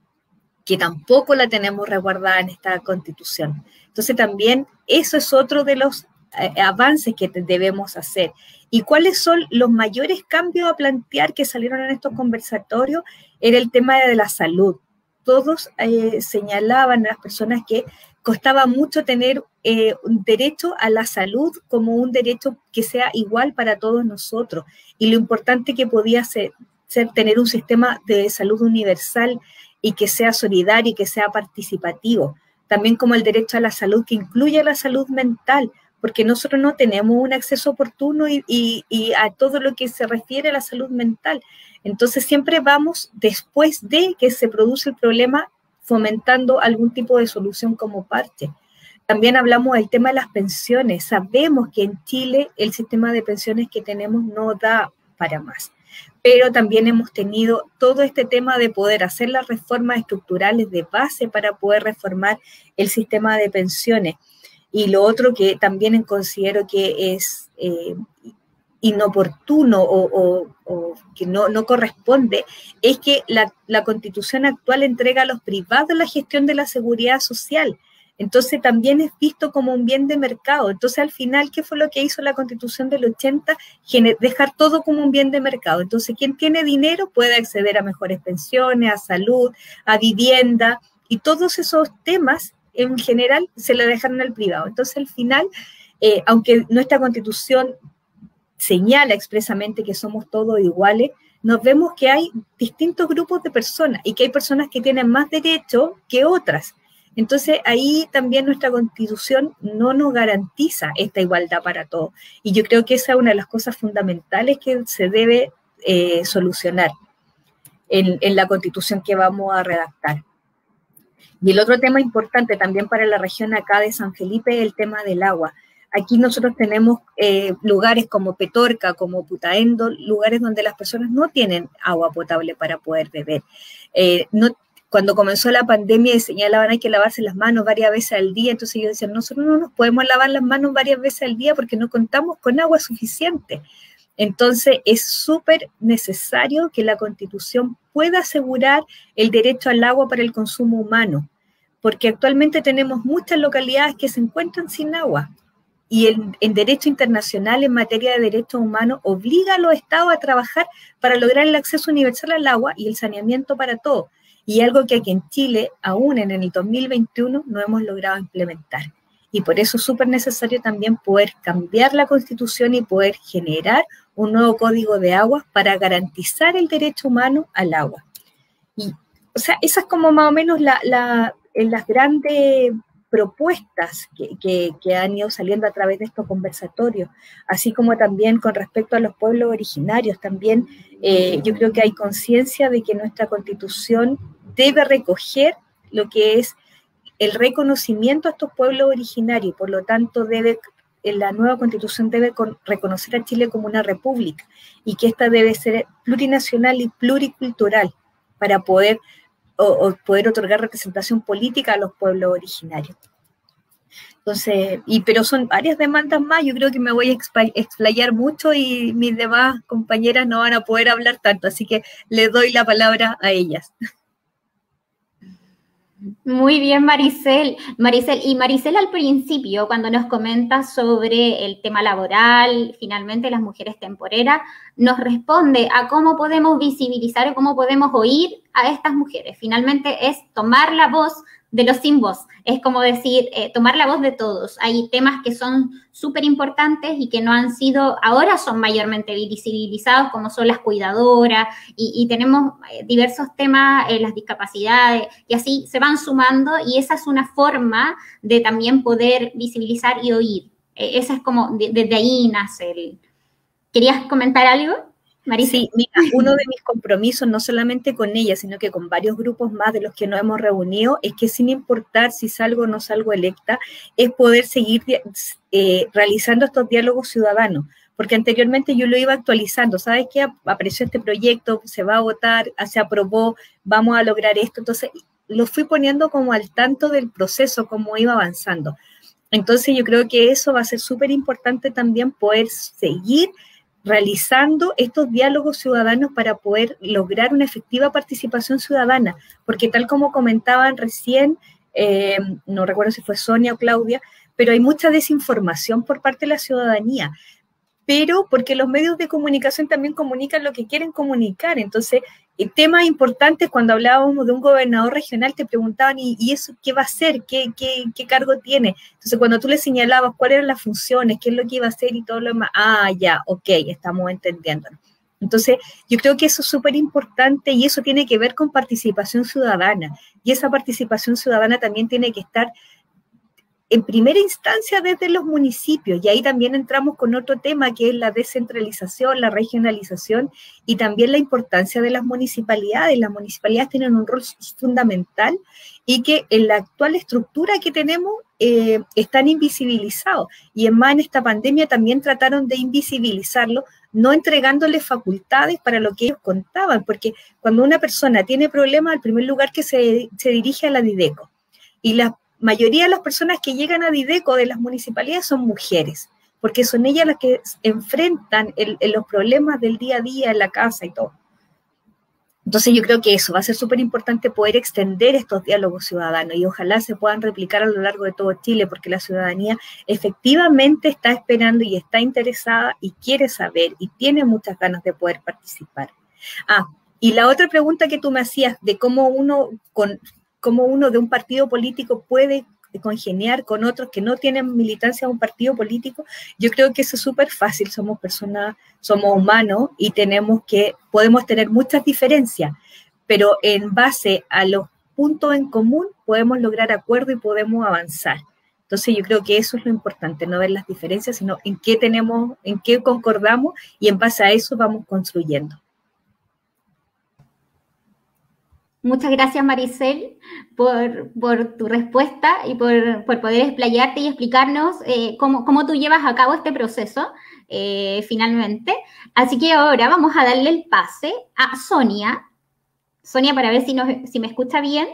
que tampoco la tenemos resguardada en esta Constitución. Entonces también eso es otro de los avances que debemos hacer. ¿Y cuáles son los mayores cambios a plantear que salieron en estos conversatorios? Era el tema de la salud. Todos eh, señalaban a las personas que costaba mucho tener eh, un derecho a la salud como un derecho que sea igual para todos nosotros y lo importante que podía ser, ser tener un sistema de salud universal y que sea solidario y que sea participativo. También como el derecho a la salud que incluya la salud mental, porque nosotros no tenemos un acceso oportuno y, y, y a todo lo que se refiere a la salud mental. Entonces siempre vamos después de que se produce el problema fomentando algún tipo de solución como parte. También hablamos del tema de las pensiones. Sabemos que en Chile el sistema de pensiones que tenemos no da para más, pero también hemos tenido todo este tema de poder hacer las reformas estructurales de base para poder reformar el sistema de pensiones. Y lo otro que también considero que es eh, inoportuno o, o, o que no, no corresponde, es que la, la Constitución actual entrega a los privados la gestión de la seguridad social. Entonces también es visto como un bien de mercado. Entonces al final, ¿qué fue lo que hizo la Constitución del ochenta? Dejar todo como un bien de mercado. Entonces quien tiene dinero puede acceder a mejores pensiones, a salud, a vivienda, y todos esos temas en general se le dejaron al privado. Entonces al final, eh, aunque nuestra Constitución señala expresamente que somos todos iguales, nos vemos que hay distintos grupos de personas y que hay personas que tienen más derechos que otras. Entonces, ahí también nuestra Constitución no nos garantiza esta igualdad para todos. Y yo creo que esa es una de las cosas fundamentales que se debe eh, solucionar en, en la Constitución que vamos a redactar. Y el otro tema importante también para la región acá de San Felipe es el tema del agua. Aquí nosotros tenemos eh, lugares como Petorca, como Putaendo, lugares donde las personas no tienen agua potable para poder beber. Eh, no Cuando comenzó la pandemia señalaban hay que lavarse las manos varias veces al día, entonces yo decía, nosotros no nos podemos lavar las manos varias veces al día porque no contamos con agua suficiente. Entonces es súper necesario que la Constitución pueda asegurar el derecho al agua para el consumo humano, porque actualmente tenemos muchas localidades que se encuentran sin agua. Y el, el derecho internacional en materia de derechos humanos obliga a los estados a trabajar para lograr el acceso universal al agua y el saneamiento para todos. Y algo que aquí en Chile, aún en el dos mil veintiuno, no hemos logrado implementar. Y por eso es súper necesario también poder cambiar la Constitución y poder generar un nuevo código de aguas para garantizar el derecho humano al agua. Y, o sea, esas como más o menos la, la, en las grandes propuestas que, que, que han ido saliendo a través de estos conversatorios, así como también con respecto a los pueblos originarios. También eh, yo creo que hay conciencia de que nuestra Constitución debe recoger lo que es el reconocimiento a estos pueblos originarios, por lo tanto debe, la nueva Constitución debe con, reconocer a Chile como una república y que esta debe ser plurinacional y pluricultural para poder O, o poder otorgar representación política a los pueblos originarios. Entonces, y, pero son varias demandas más, yo creo que me voy a explayar mucho y mis demás compañeras no van a poder hablar tanto, así que le doy la palabra a ellas. Muy bien, Maricel. Maricel, y Maricel al principio, cuando nos comenta sobre el tema laboral, finalmente las mujeres temporeras, nos responde a cómo podemos visibilizar o cómo podemos oír a estas mujeres. Finalmente es tomar la voz de los sin voz, es como decir, eh, tomar la voz de todos. Hay temas que son súper importantes y que no han sido, ahora son mayormente visibilizados, como son las cuidadoras, y, y tenemos eh, diversos temas, eh, las discapacidades, y así se van sumando, y esa es una forma de también poder visibilizar y oír. Eh, esa es como, de, desde ahí nace el... ¿Querías comentar algo, Marisa? Sí, mira, uno de mis compromisos, no solamente con ella, sino que con varios grupos más de los que nos hemos reunido, es que sin importar si salgo o no salgo electa, es poder seguir eh, realizando estos diálogos ciudadanos, porque anteriormente yo lo iba actualizando, ¿sabes qué? Apareció este proyecto, se va a votar, se aprobó, vamos a lograr esto, entonces lo fui poniendo como al tanto del proceso, cómo iba avanzando. Entonces yo creo que eso va a ser súper importante también, poder seguir realizando estos diálogos ciudadanos para poder lograr una efectiva participación ciudadana, porque tal como comentaban recién, eh, no recuerdo si fue Sonia o Claudia, pero hay mucha desinformación por parte de la ciudadanía, pero porque los medios de comunicación también comunican lo que quieren comunicar. Entonces, temas importantes, cuando hablábamos de un gobernador regional, te preguntaban, ¿y, y eso qué va a hacer? ¿Qué, qué, ¿Qué cargo tiene? Entonces, cuando tú le señalabas cuáles eran las funciones, qué es lo que iba a hacer y todo lo demás, ah, ya, ok, estamos entendiendo. Entonces, yo creo que eso es súper importante y eso tiene que ver con participación ciudadana. Y esa participación ciudadana también tiene que estar en primera instancia desde los municipios, y ahí también entramos con otro tema que es la descentralización, la regionalización y también la importancia de las municipalidades. Las municipalidades tienen un rol fundamental y que en la actual estructura que tenemos eh, están invisibilizados, y en más en esta pandemia también trataron de invisibilizarlo, no entregándoles facultades para lo que ellos contaban, porque cuando una persona tiene problemas, el primer lugar que se, se dirige a la Dideco, y la mayoría de las personas que llegan a Dideco de las municipalidades son mujeres, porque son ellas las que enfrentan el, el, los problemas del día a día en la casa y todo. Entonces yo creo que eso va a ser súper importante, poder extender estos diálogos ciudadanos, y ojalá se puedan replicar a lo largo de todo Chile, porque la ciudadanía efectivamente está esperando y está interesada y quiere saber y tiene muchas ganas de poder participar. Ah, y la otra pregunta que tú me hacías de cómo uno, con, cómo uno de un partido político puede congeniar con otros que no tienen militancia en un partido político, yo creo que eso es súper fácil. Somos personas, somos humanos y tenemos que, podemos tener muchas diferencias, pero en base a los puntos en común podemos lograr acuerdo y podemos avanzar. Entonces yo creo que eso es lo importante, no ver las diferencias, sino en qué tenemos, en qué concordamos, y en base a eso vamos construyendo. Muchas gracias, Maricel, por, por tu respuesta y por, por poder explayarte y explicarnos eh, cómo, cómo tú llevas a cabo este proceso, eh, finalmente. Así que ahora vamos a darle el pase a Sonia. Sonia, para ver si, nos, si me escucha bien.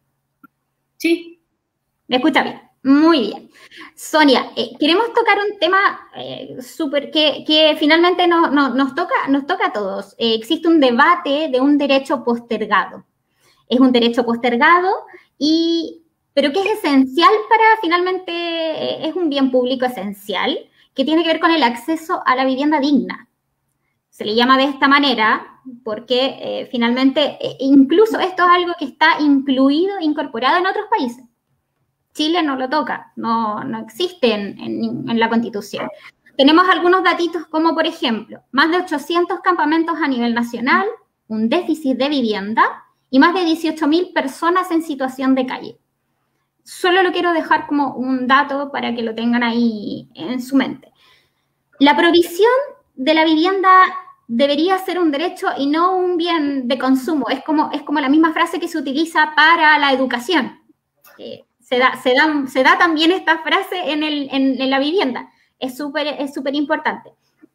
Sí. ¿Me escucha bien? Muy bien. Sonia, eh, queremos tocar un tema eh, súper que, que finalmente no, no, nos, toca, nos toca a todos. Eh, existe un debate de un derecho postergado. Es un derecho postergado, y, pero que es esencial para, finalmente, eh, es un bien público esencial, que tiene que ver con el acceso a la vivienda digna. Se le llama de esta manera porque eh, finalmente, eh, incluso esto es algo que está incluido, incorporado en otros países. Chile no lo toca, no, no existe en, en, en la Constitución. Tenemos algunos datitos como, por ejemplo, más de ochocientos campamentos a nivel nacional, un déficit de vivienda, y más de dieciocho mil personas en situación de calle. Solo lo quiero dejar como un dato para que lo tengan ahí en su mente. La provisión de la vivienda debería ser un derecho y no un bien de consumo. Es como, es como la misma frase que se utiliza para la educación. Eh, se, da, se, da, se da también esta frase en, el, en, en la vivienda. Es súper es súper importante.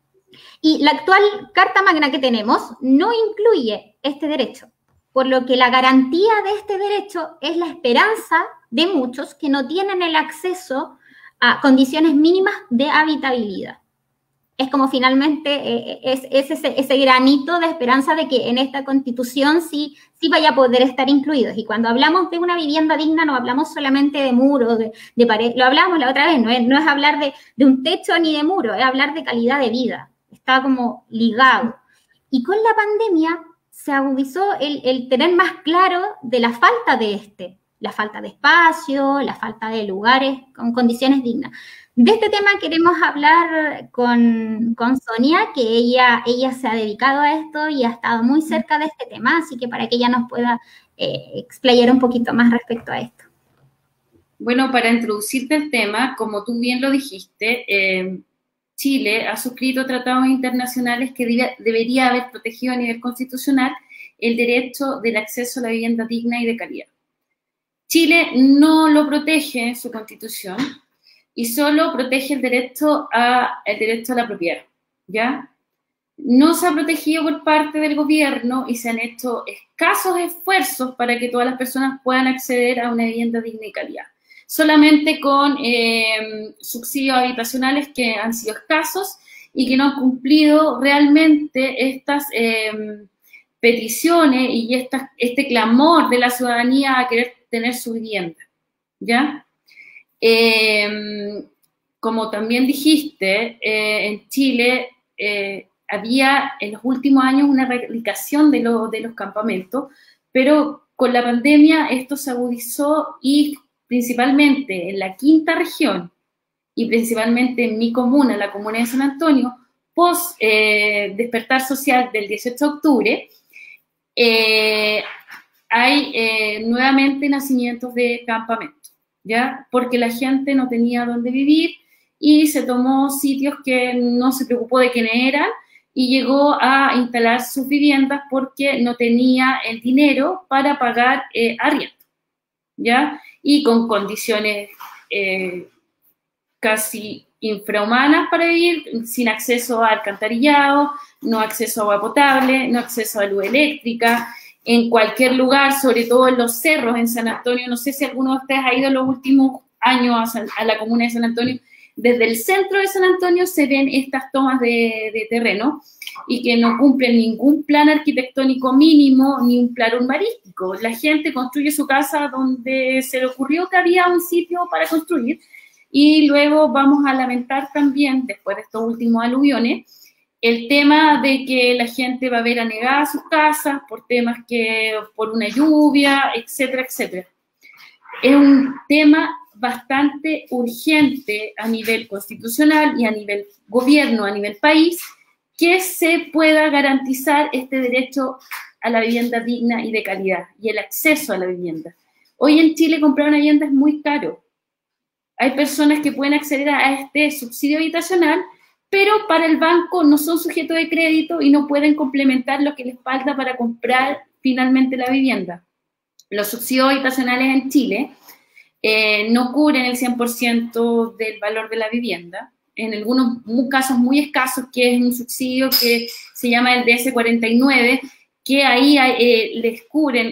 Y la actual Carta Magna que tenemos no incluye este derecho, por lo que la garantía de este derecho es la esperanza de muchos que no tienen el acceso a condiciones mínimas de habitabilidad. Es como finalmente eh, es, es ese, ese granito de esperanza de que en esta Constitución sí, sí vaya a poder estar incluidos. Y cuando hablamos de una vivienda digna, no hablamos solamente de muros, de, de pared, lo hablamos la otra vez, no es, no es hablar de, de un techo ni de muro, es hablar de calidad de vida. Está como ligado. Y con la pandemia se agudizó el, el tener más claro de la falta de este, la falta de espacio, la falta de lugares con condiciones dignas. De este tema queremos hablar con, con Sonia, que ella, ella se ha dedicado a esto y ha estado muy cerca de este tema, así que para que ella nos pueda eh, explayar un poquito más respecto a esto. Bueno, para introducirte el tema, como tú bien lo dijiste, eh, Chile ha suscrito tratados internacionales que debe, debería haber protegido a nivel constitucional el derecho del acceso a la vivienda digna y de calidad. Chile no lo protege en su constitución y solo protege el derecho a, el derecho a la propiedad, ¿ya? No se ha protegido por parte del gobierno y se han hecho escasos esfuerzos para que todas las personas puedan acceder a una vivienda digna y calidad. Solamente con eh, subsidios habitacionales que han sido escasos y que no han cumplido realmente estas eh, peticiones y estas, este clamor de la ciudadanía a querer tener su vivienda, ¿ya? Eh, como también dijiste, eh, en Chile eh, había en los últimos años una erradicación de, lo, de los campamentos, pero con la pandemia esto se agudizó y principalmente en la quinta región y principalmente en mi comuna, la comuna de San Antonio, post eh, despertar social del dieciocho de octubre, eh, hay eh, nuevamente nacimientos de campamentos, ¿ya? Porque la gente no tenía dónde vivir y se tomó sitios que no se preocupó de quiénes eran y llegó a instalar sus viviendas porque no tenía el dinero para pagar eh, arriendo, ¿ya? Y con condiciones eh, casi infrahumanas para vivir, sin acceso a alcantarillado, no acceso a agua potable, no acceso a luz eléctrica, en cualquier lugar, sobre todo en los cerros en San Antonio. No sé si alguno de ustedes ha ido en los últimos años a, San, a la comuna de San Antonio. Desde el centro de San Antonio se ven estas tomas de, de terreno y que no cumplen ningún plan arquitectónico mínimo ni un plan urbanístico. La gente construye su casa donde se le ocurrió que había un sitio para construir y luego vamos a lamentar también, después de estos últimos aluviones, el tema de que la gente va a ver anegadas sus casas por temas que, por una lluvia, etcétera, etcétera. Es un tema bastante urgente a nivel constitucional y a nivel gobierno, a nivel país, que se pueda garantizar este derecho a la vivienda digna y de calidad y el acceso a la vivienda. Hoy en Chile comprar una vivienda es muy caro. Hay personas que pueden acceder a este subsidio habitacional, pero para el banco no son sujetos de crédito y no pueden complementar lo que les falta para comprar finalmente la vivienda. Los subsidios habitacionales en Chile eh, no cubren el cien por ciento del valor de la vivienda. En algunos casos muy escasos, que es un subsidio que se llama el D S cuarenta y nueve, que ahí eh, les cubren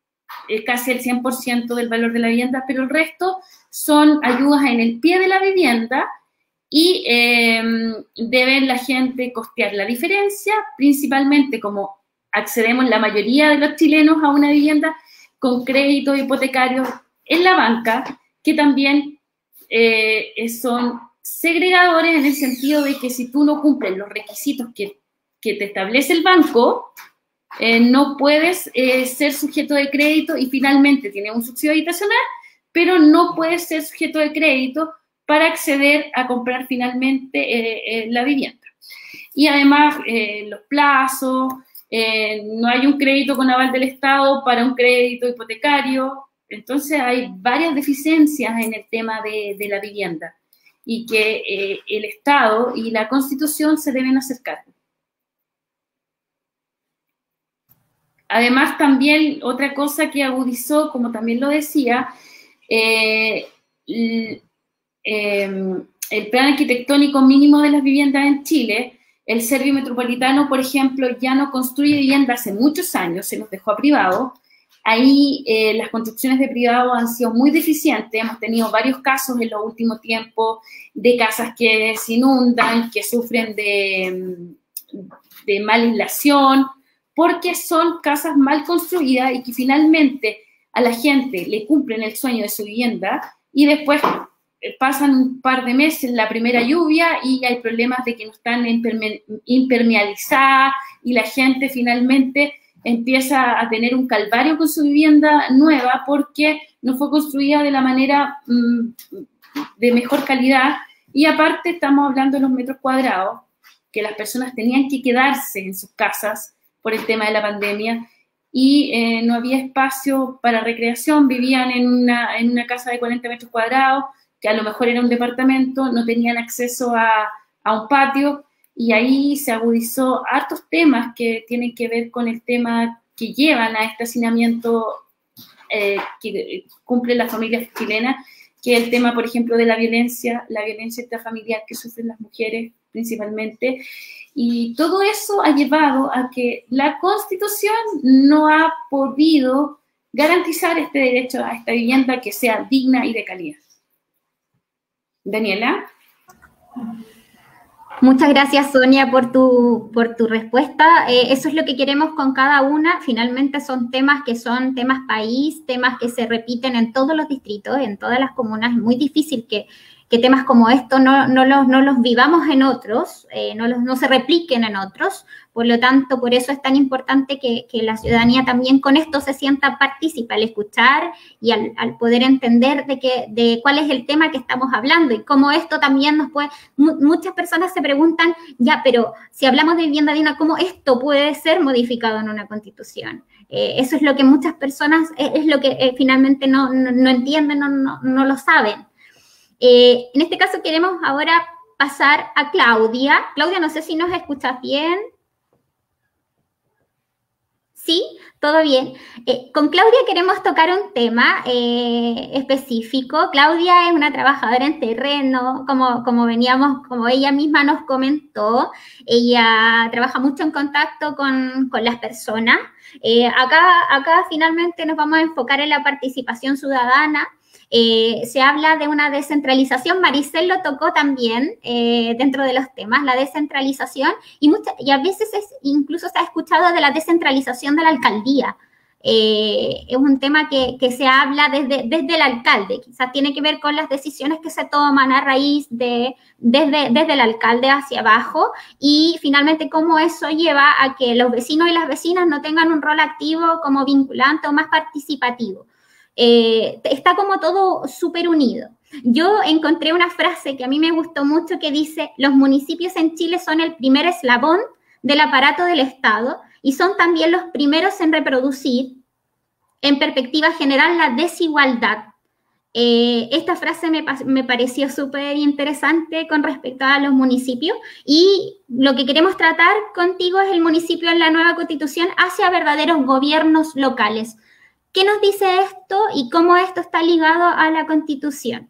eh, casi el cien por ciento del valor de la vivienda, pero el resto son ayudas en el pie de la vivienda y eh, deben la gente costear la diferencia, principalmente como accedemos la mayoría de los chilenos a una vivienda con créditos hipotecarios en la banca, que también eh, son segregadores en el sentido de que si tú no cumples los requisitos que, que te establece el banco, eh, no puedes eh, ser sujeto de crédito y finalmente tienes un subsidio habitacional, pero no puedes ser sujeto de crédito para acceder a comprar finalmente eh, eh, la vivienda. Y además, eh, los plazos, eh, no hay un crédito con aval del Estado para un crédito hipotecario, entonces hay varias deficiencias en el tema de, de la vivienda y que eh, el Estado y la Constitución se deben hacer cargo. Además, también otra cosa que agudizó, como también lo decía, eh, el, eh, el plan arquitectónico mínimo de las viviendas en Chile. El Servio Metropolitano, por ejemplo, ya no construye vivienda hace muchos años, se nos dejó a privado. Ahí eh, las construcciones de privado han sido muy deficientes, hemos tenido varios casos en los últimos tiempos de casas que se inundan, que sufren de, de mala aislación, porque son casas mal construidas y que finalmente a la gente le cumplen el sueño de su vivienda y después pasan un par de meses la primera lluvia y hay problemas de que no están impermeabilizadas y la gente finalmente empieza a tener un calvario con su vivienda nueva porque no fue construida de la manera mmm, de mejor calidad y aparte estamos hablando de los metros cuadrados, que las personas tenían que quedarse en sus casas por el tema de la pandemia y eh, no había espacio para recreación, vivían en una, en una casa de cuarenta metros cuadrados, que a lo mejor era un departamento, no tenían acceso a, a un patio, y ahí se agudizó hartos temas que tienen que ver con el tema que llevan a este hacinamiento eh, que cumple la familia chilena, que es el tema, por ejemplo, de la violencia, la violencia intrafamiliar que sufren las mujeres principalmente, y todo eso ha llevado a que la Constitución no ha podido garantizar este derecho a esta vivienda que sea digna y de calidad. Daniela. Muchas gracias, Sonia, por tu, por tu respuesta. Eh, eso es lo que queremos con cada una. Finalmente son temas que son temas país, temas que se repiten en todos los distritos, en todas las comunas. Es muy difícil que que temas como estos no, no, los, no los vivamos en otros, eh, no, los, no se repliquen en otros. Por lo tanto, por eso es tan importante que, que la ciudadanía también con esto se sienta partícipe al escuchar y al, al poder entender de, que, de cuál es el tema que estamos hablando y cómo esto también nos puede... Muchas personas se preguntan, ya, pero si hablamos de vivienda digna, ¿cómo esto puede ser modificado en una constitución? Eh, eso es lo que muchas personas, eh, es lo que eh, finalmente no, no, no entienden, no, no, no lo saben. Eh, en este caso queremos ahora pasar a Claudia. Claudia, no sé si nos escuchas bien. Sí, todo bien. Eh, con Claudia queremos tocar un tema eh, específico. Claudia es una trabajadora en terreno, como, como veníamos, como ella misma nos comentó. Ella trabaja mucho en contacto con, con las personas. Eh, acá, acá finalmente nos vamos a enfocar en la participación ciudadana. Eh, se habla de una descentralización, Maricel lo tocó también eh, dentro de los temas, la descentralización, y, mucha, y a veces es, incluso se ha escuchado de la descentralización de la alcaldía. Eh, es un tema que, que se habla desde, desde el alcalde, quizás tiene que ver con las decisiones que se toman a raíz de, desde, desde el alcalde hacia abajo, y finalmente cómo eso lleva a que los vecinos y las vecinas no tengan un rol activo como vinculante o más participativo. Eh, está como todo súper unido. Yo encontré una frase que a mí me gustó mucho que dice: los municipios en Chile son el primer eslabón del aparato del Estado y son también los primeros en reproducir, en perspectiva general, la desigualdad. Eh, esta frase me, me pareció súper interesante con respecto a los municipios, y lo que queremos tratar contigo es el municipio en la nueva Constitución hacia verdaderos gobiernos locales. ¿Qué nos dice esto y cómo esto está ligado a la Constitución?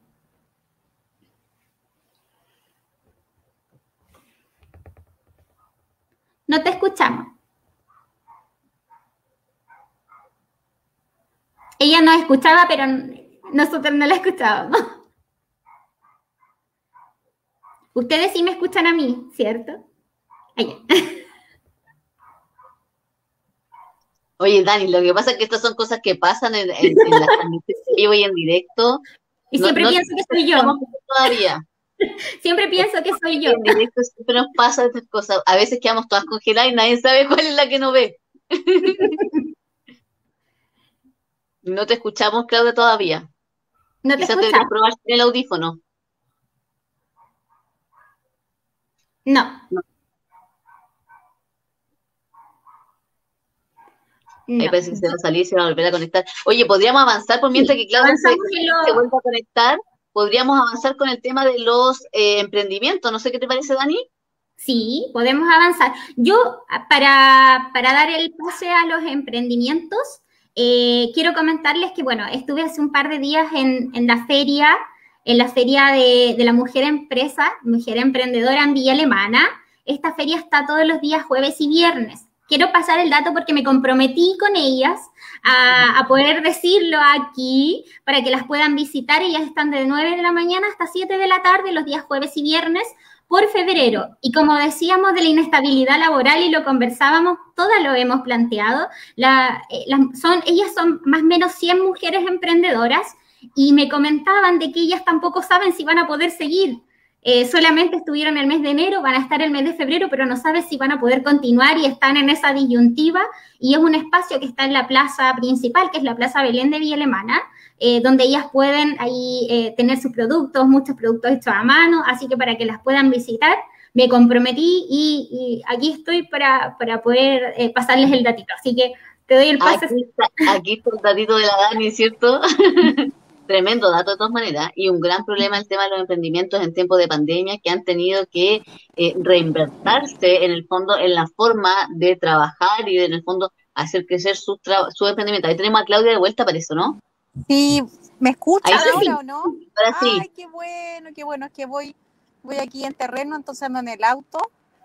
No te escuchamos. Ella nos escuchaba, pero nosotros no la escuchábamos. Ustedes sí me escuchan a mí, ¿cierto? Allá. Oye, Dani, lo que pasa es que estas son cosas que pasan en, en, en la transmisión vivo y en directo. Y no, siempre no pienso que soy yo. Todavía. Siempre pienso que soy yo. En directo siempre nos pasa estas cosas. A veces quedamos todas congeladas y nadie sabe cuál es la que no ve. No te escuchamos, Claudia, todavía. No te Quizás escuchamos. debes probar el audífono. No. no. No. Ahí parece que se va a salir y se va a volver a conectar. Oye, ¿podríamos avanzar por mientras sí, que Claudia se, lo... se vuelva a conectar? ¿Podríamos avanzar con el tema de los eh, emprendimientos? No sé qué te parece, Dani. Sí, podemos avanzar. Yo, para, para dar el pase a los emprendimientos, eh, quiero comentarles que, bueno, estuve hace un par de días en, en la feria, en la feria de, de la mujer empresa, mujer emprendedora en Villa Alemana. Esta feria está todos los días jueves y viernes. Quiero pasar el dato porque me comprometí con ellas a, a poder decirlo aquí para que las puedan visitar. Ellas están de nueve de la mañana hasta siete de la tarde los días jueves y viernes por febrero. Y como decíamos de la inestabilidad laboral y lo conversábamos, todas lo hemos planteado, la, la, son, ellas son más o menos cien mujeres emprendedoras y me comentaban de que ellas tampoco saben si van a poder seguir. Eh, solamente estuvieron el mes de enero, van a estar el mes de febrero, pero no saben si van a poder continuar y están en esa disyuntiva. Y es un espacio que está en la plaza principal, que es la Plaza Belén de Villa Alemana, eh, donde ellas pueden ahí eh, tener sus productos, muchos productos hechos a mano, así que para que las puedan visitar, me comprometí y, y aquí estoy para, para poder eh, pasarles el datito. Así que te doy el pase. Aquí está, aquí está el datito de la Dani, ¿cierto? Tremendo dato de todas maneras, y un gran problema el tema de los emprendimientos en tiempos de pandemia que han tenido que eh, reinvertirse en el fondo en la forma de trabajar y de, en el fondo hacer crecer su, su emprendimiento. Ahí tenemos a Claudia de vuelta para eso, ¿no? Sí, ¿me escuchan ahora sí. o no? Ahora sí. Ay, qué bueno, qué bueno, es que voy, voy aquí en terreno, entonces ando en el auto,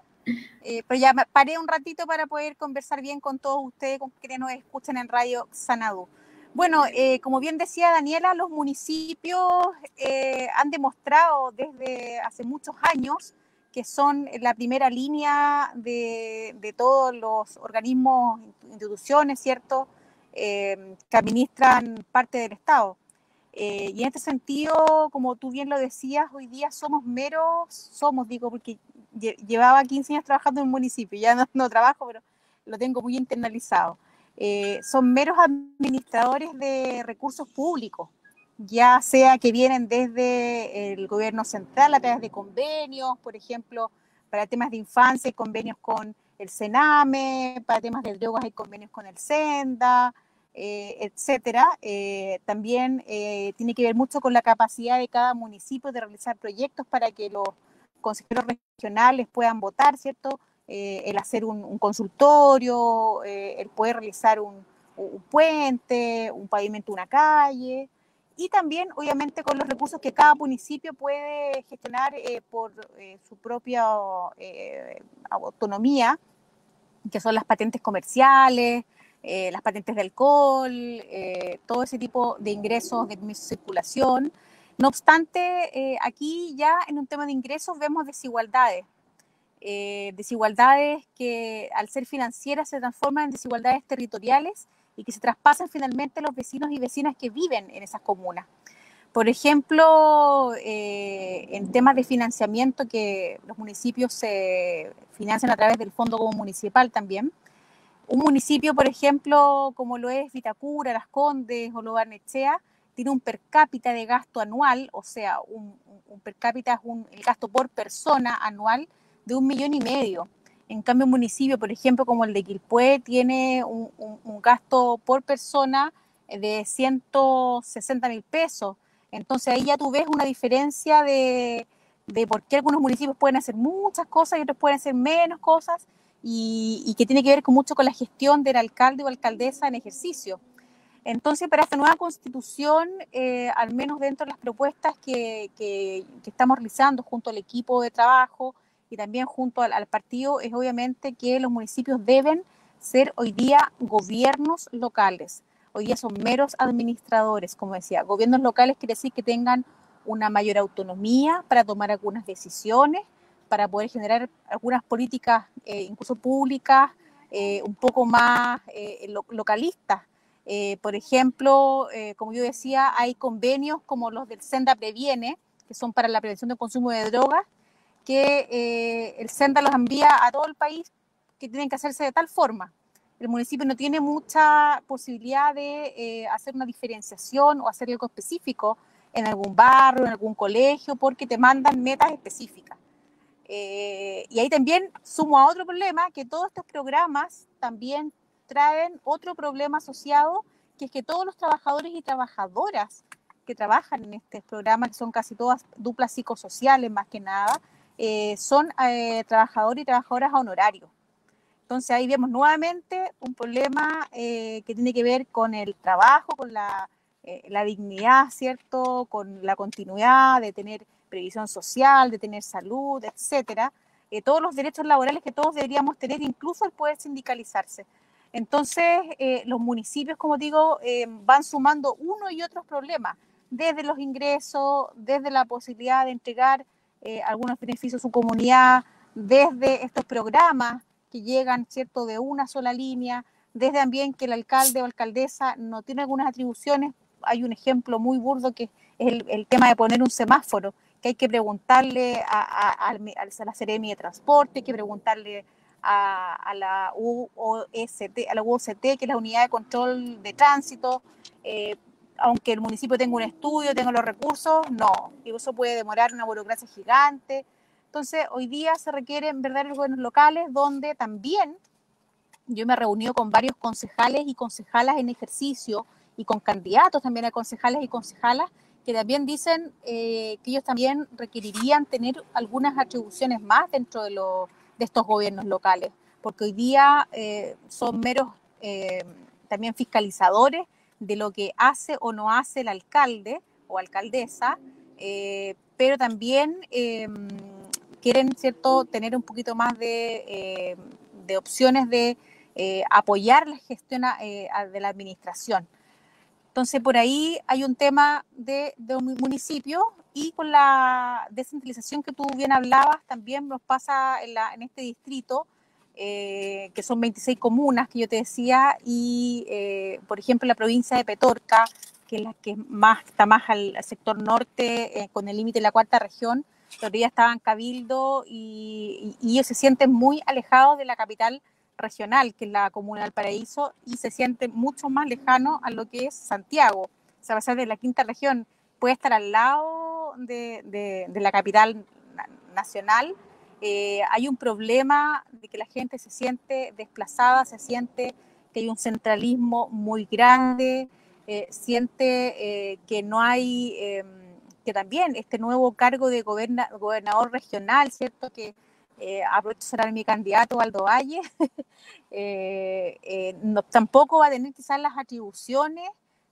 eh, pero ya me paré un ratito para poder conversar bien con todos ustedes, con quienes nos escuchan en Radio Xanadu. Bueno, eh, como bien decía Daniela, los municipios eh, han demostrado desde hace muchos años que son la primera línea de, de todos los organismos, instituciones, ¿cierto?, eh, que administran parte del Estado. Eh, y en este sentido, como tú bien lo decías, hoy día somos meros, somos, digo, porque lle llevaba quince años trabajando en un municipio, ya no, no trabajo, pero lo tengo muy internalizado. Eh, son meros administradores de recursos públicos, ya sea que vienen desde el gobierno central a través de convenios, por ejemplo, para temas de infancia hay convenios con el Sename, para temas de drogas hay convenios con el Senda, eh, etcétera. Eh, también eh, tiene que ver mucho con la capacidad de cada municipio de realizar proyectos para que los consejeros regionales puedan votar, ¿cierto? Eh, el hacer un, un consultorio, eh, el poder realizar un, un puente, un pavimento, una calle, y también, obviamente, con los recursos que cada municipio puede gestionar eh, por eh, su propia eh, autonomía, que son las patentes comerciales, eh, las patentes de alcohol, eh, todo ese tipo de ingresos de circulación. No obstante, eh, aquí ya en un tema de ingresos vemos desigualdades. Eh, desigualdades que al ser financieras se transforman en desigualdades territoriales y que se traspasan finalmente a los vecinos y vecinas que viven en esas comunas. Por ejemplo, eh, en temas de financiamiento que los municipios se financian a través del Fondo Común Municipal también. Un municipio, por ejemplo, como lo es Vitacura, Las Condes o Lo Barnechea, tiene un per cápita de gasto anual, o sea, un, un per cápita es un, el gasto por persona anual de un millón y medio. En cambio, un municipio, por ejemplo, como el de Quilpué, tiene un, un, un gasto por persona de ciento sesenta mil pesos. Entonces ahí ya tú ves una diferencia de, de por qué algunos municipios pueden hacer muchas cosas y otros pueden hacer menos cosas, y, y que tiene que ver con mucho con la gestión del alcalde o alcaldesa en ejercicio. Entonces, para esta nueva constitución, eh, al menos dentro de las propuestas que, que, que estamos realizando junto al equipo de trabajo y también junto al, al partido, es obviamente que los municipios deben ser hoy día gobiernos locales. Hoy día son meros administradores, como decía. Gobiernos locales quiere decir que tengan una mayor autonomía para tomar algunas decisiones, para poder generar algunas políticas, eh, incluso públicas, eh, un poco más eh, lo, localistas. Eh, por ejemplo, eh, como yo decía, hay convenios como los del Senda Previene, que son para la prevención del consumo de drogas, que eh, el Senda los envía a todo el país, que tienen que hacerse de tal forma. El municipio no tiene mucha posibilidad de eh, hacer una diferenciación o hacer algo específico en algún barrio, en algún colegio, porque te mandan metas específicas. Eh, y ahí también sumo a otro problema, que todos estos programas también traen otro problema asociado, que es que todos los trabajadores y trabajadoras que trabajan en este programa, que son casi todas duplas psicosociales más que nada, eh, son eh, trabajadores y trabajadoras honorarios. Entonces ahí vemos nuevamente un problema eh, que tiene que ver con el trabajo, con la, eh, la dignidad, ¿cierto? Con la continuidad de tener previsión social, de tener salud, etcétera. Eh, todos los derechos laborales que todos deberíamos tener, incluso el poder sindicalizarse. Entonces, eh, los municipios, como digo, eh, van sumando uno y otros problemas, desde los ingresos, desde la posibilidad de entregar eh, algunos beneficios a su comunidad, desde estos programas que llegan, ¿cierto?, de una sola línea, desde también que el alcalde o alcaldesa no tiene algunas atribuciones. Hay un ejemplo muy burdo que es el, el tema de poner un semáforo, que hay que preguntarle a, a, a, a la Seremi de Transporte, hay que preguntarle a, a la U O S T, a la U O C T, que es la Unidad de Control de Tránsito, eh, aunque el municipio tenga un estudio, tenga los recursos, no, y eso puede demorar una burocracia gigante. Entonces, hoy día se requieren verdaderos gobiernos locales donde también yo me he reunido con varios concejales y concejalas en ejercicio y con candidatos también a concejales y concejalas que también dicen eh, que ellos también requerirían tener algunas atribuciones más dentro de, lo, de estos gobiernos locales, porque hoy día eh, son meros eh, también fiscalizadores de lo que hace o no hace el alcalde o alcaldesa, eh, pero también eh, quieren, ¿cierto?, tener un poquito más de, eh, de opciones de eh, apoyar la gestión eh, de la administración. Entonces, por ahí hay un tema de, de un municipio, y con la descentralización que tú bien hablabas, también nos pasa en, la, en este distrito, eh, que son veintiséis comunas que yo te decía, y eh, por ejemplo la provincia de Petorca que es la que más, está más al, al sector norte, eh, con el límite de la cuarta región, todavía estaban en Cabildo y, y, y ellos se sienten muy alejados de la capital regional, que es la comuna del Paraíso, y se sienten mucho más lejanos a lo que es Santiago. O sea, va a ser de la quinta región, puede estar al lado de, de, de la capital nacional. Eh, hay un problema de que la gente se siente desplazada, se siente que hay un centralismo muy grande, eh, siente eh, que no hay, eh, que también este nuevo cargo de goberna, gobernador regional, ¿cierto? Que eh, aprovecho será mi candidato Aldo Valle, eh, eh, no, tampoco va a tener quizás las atribuciones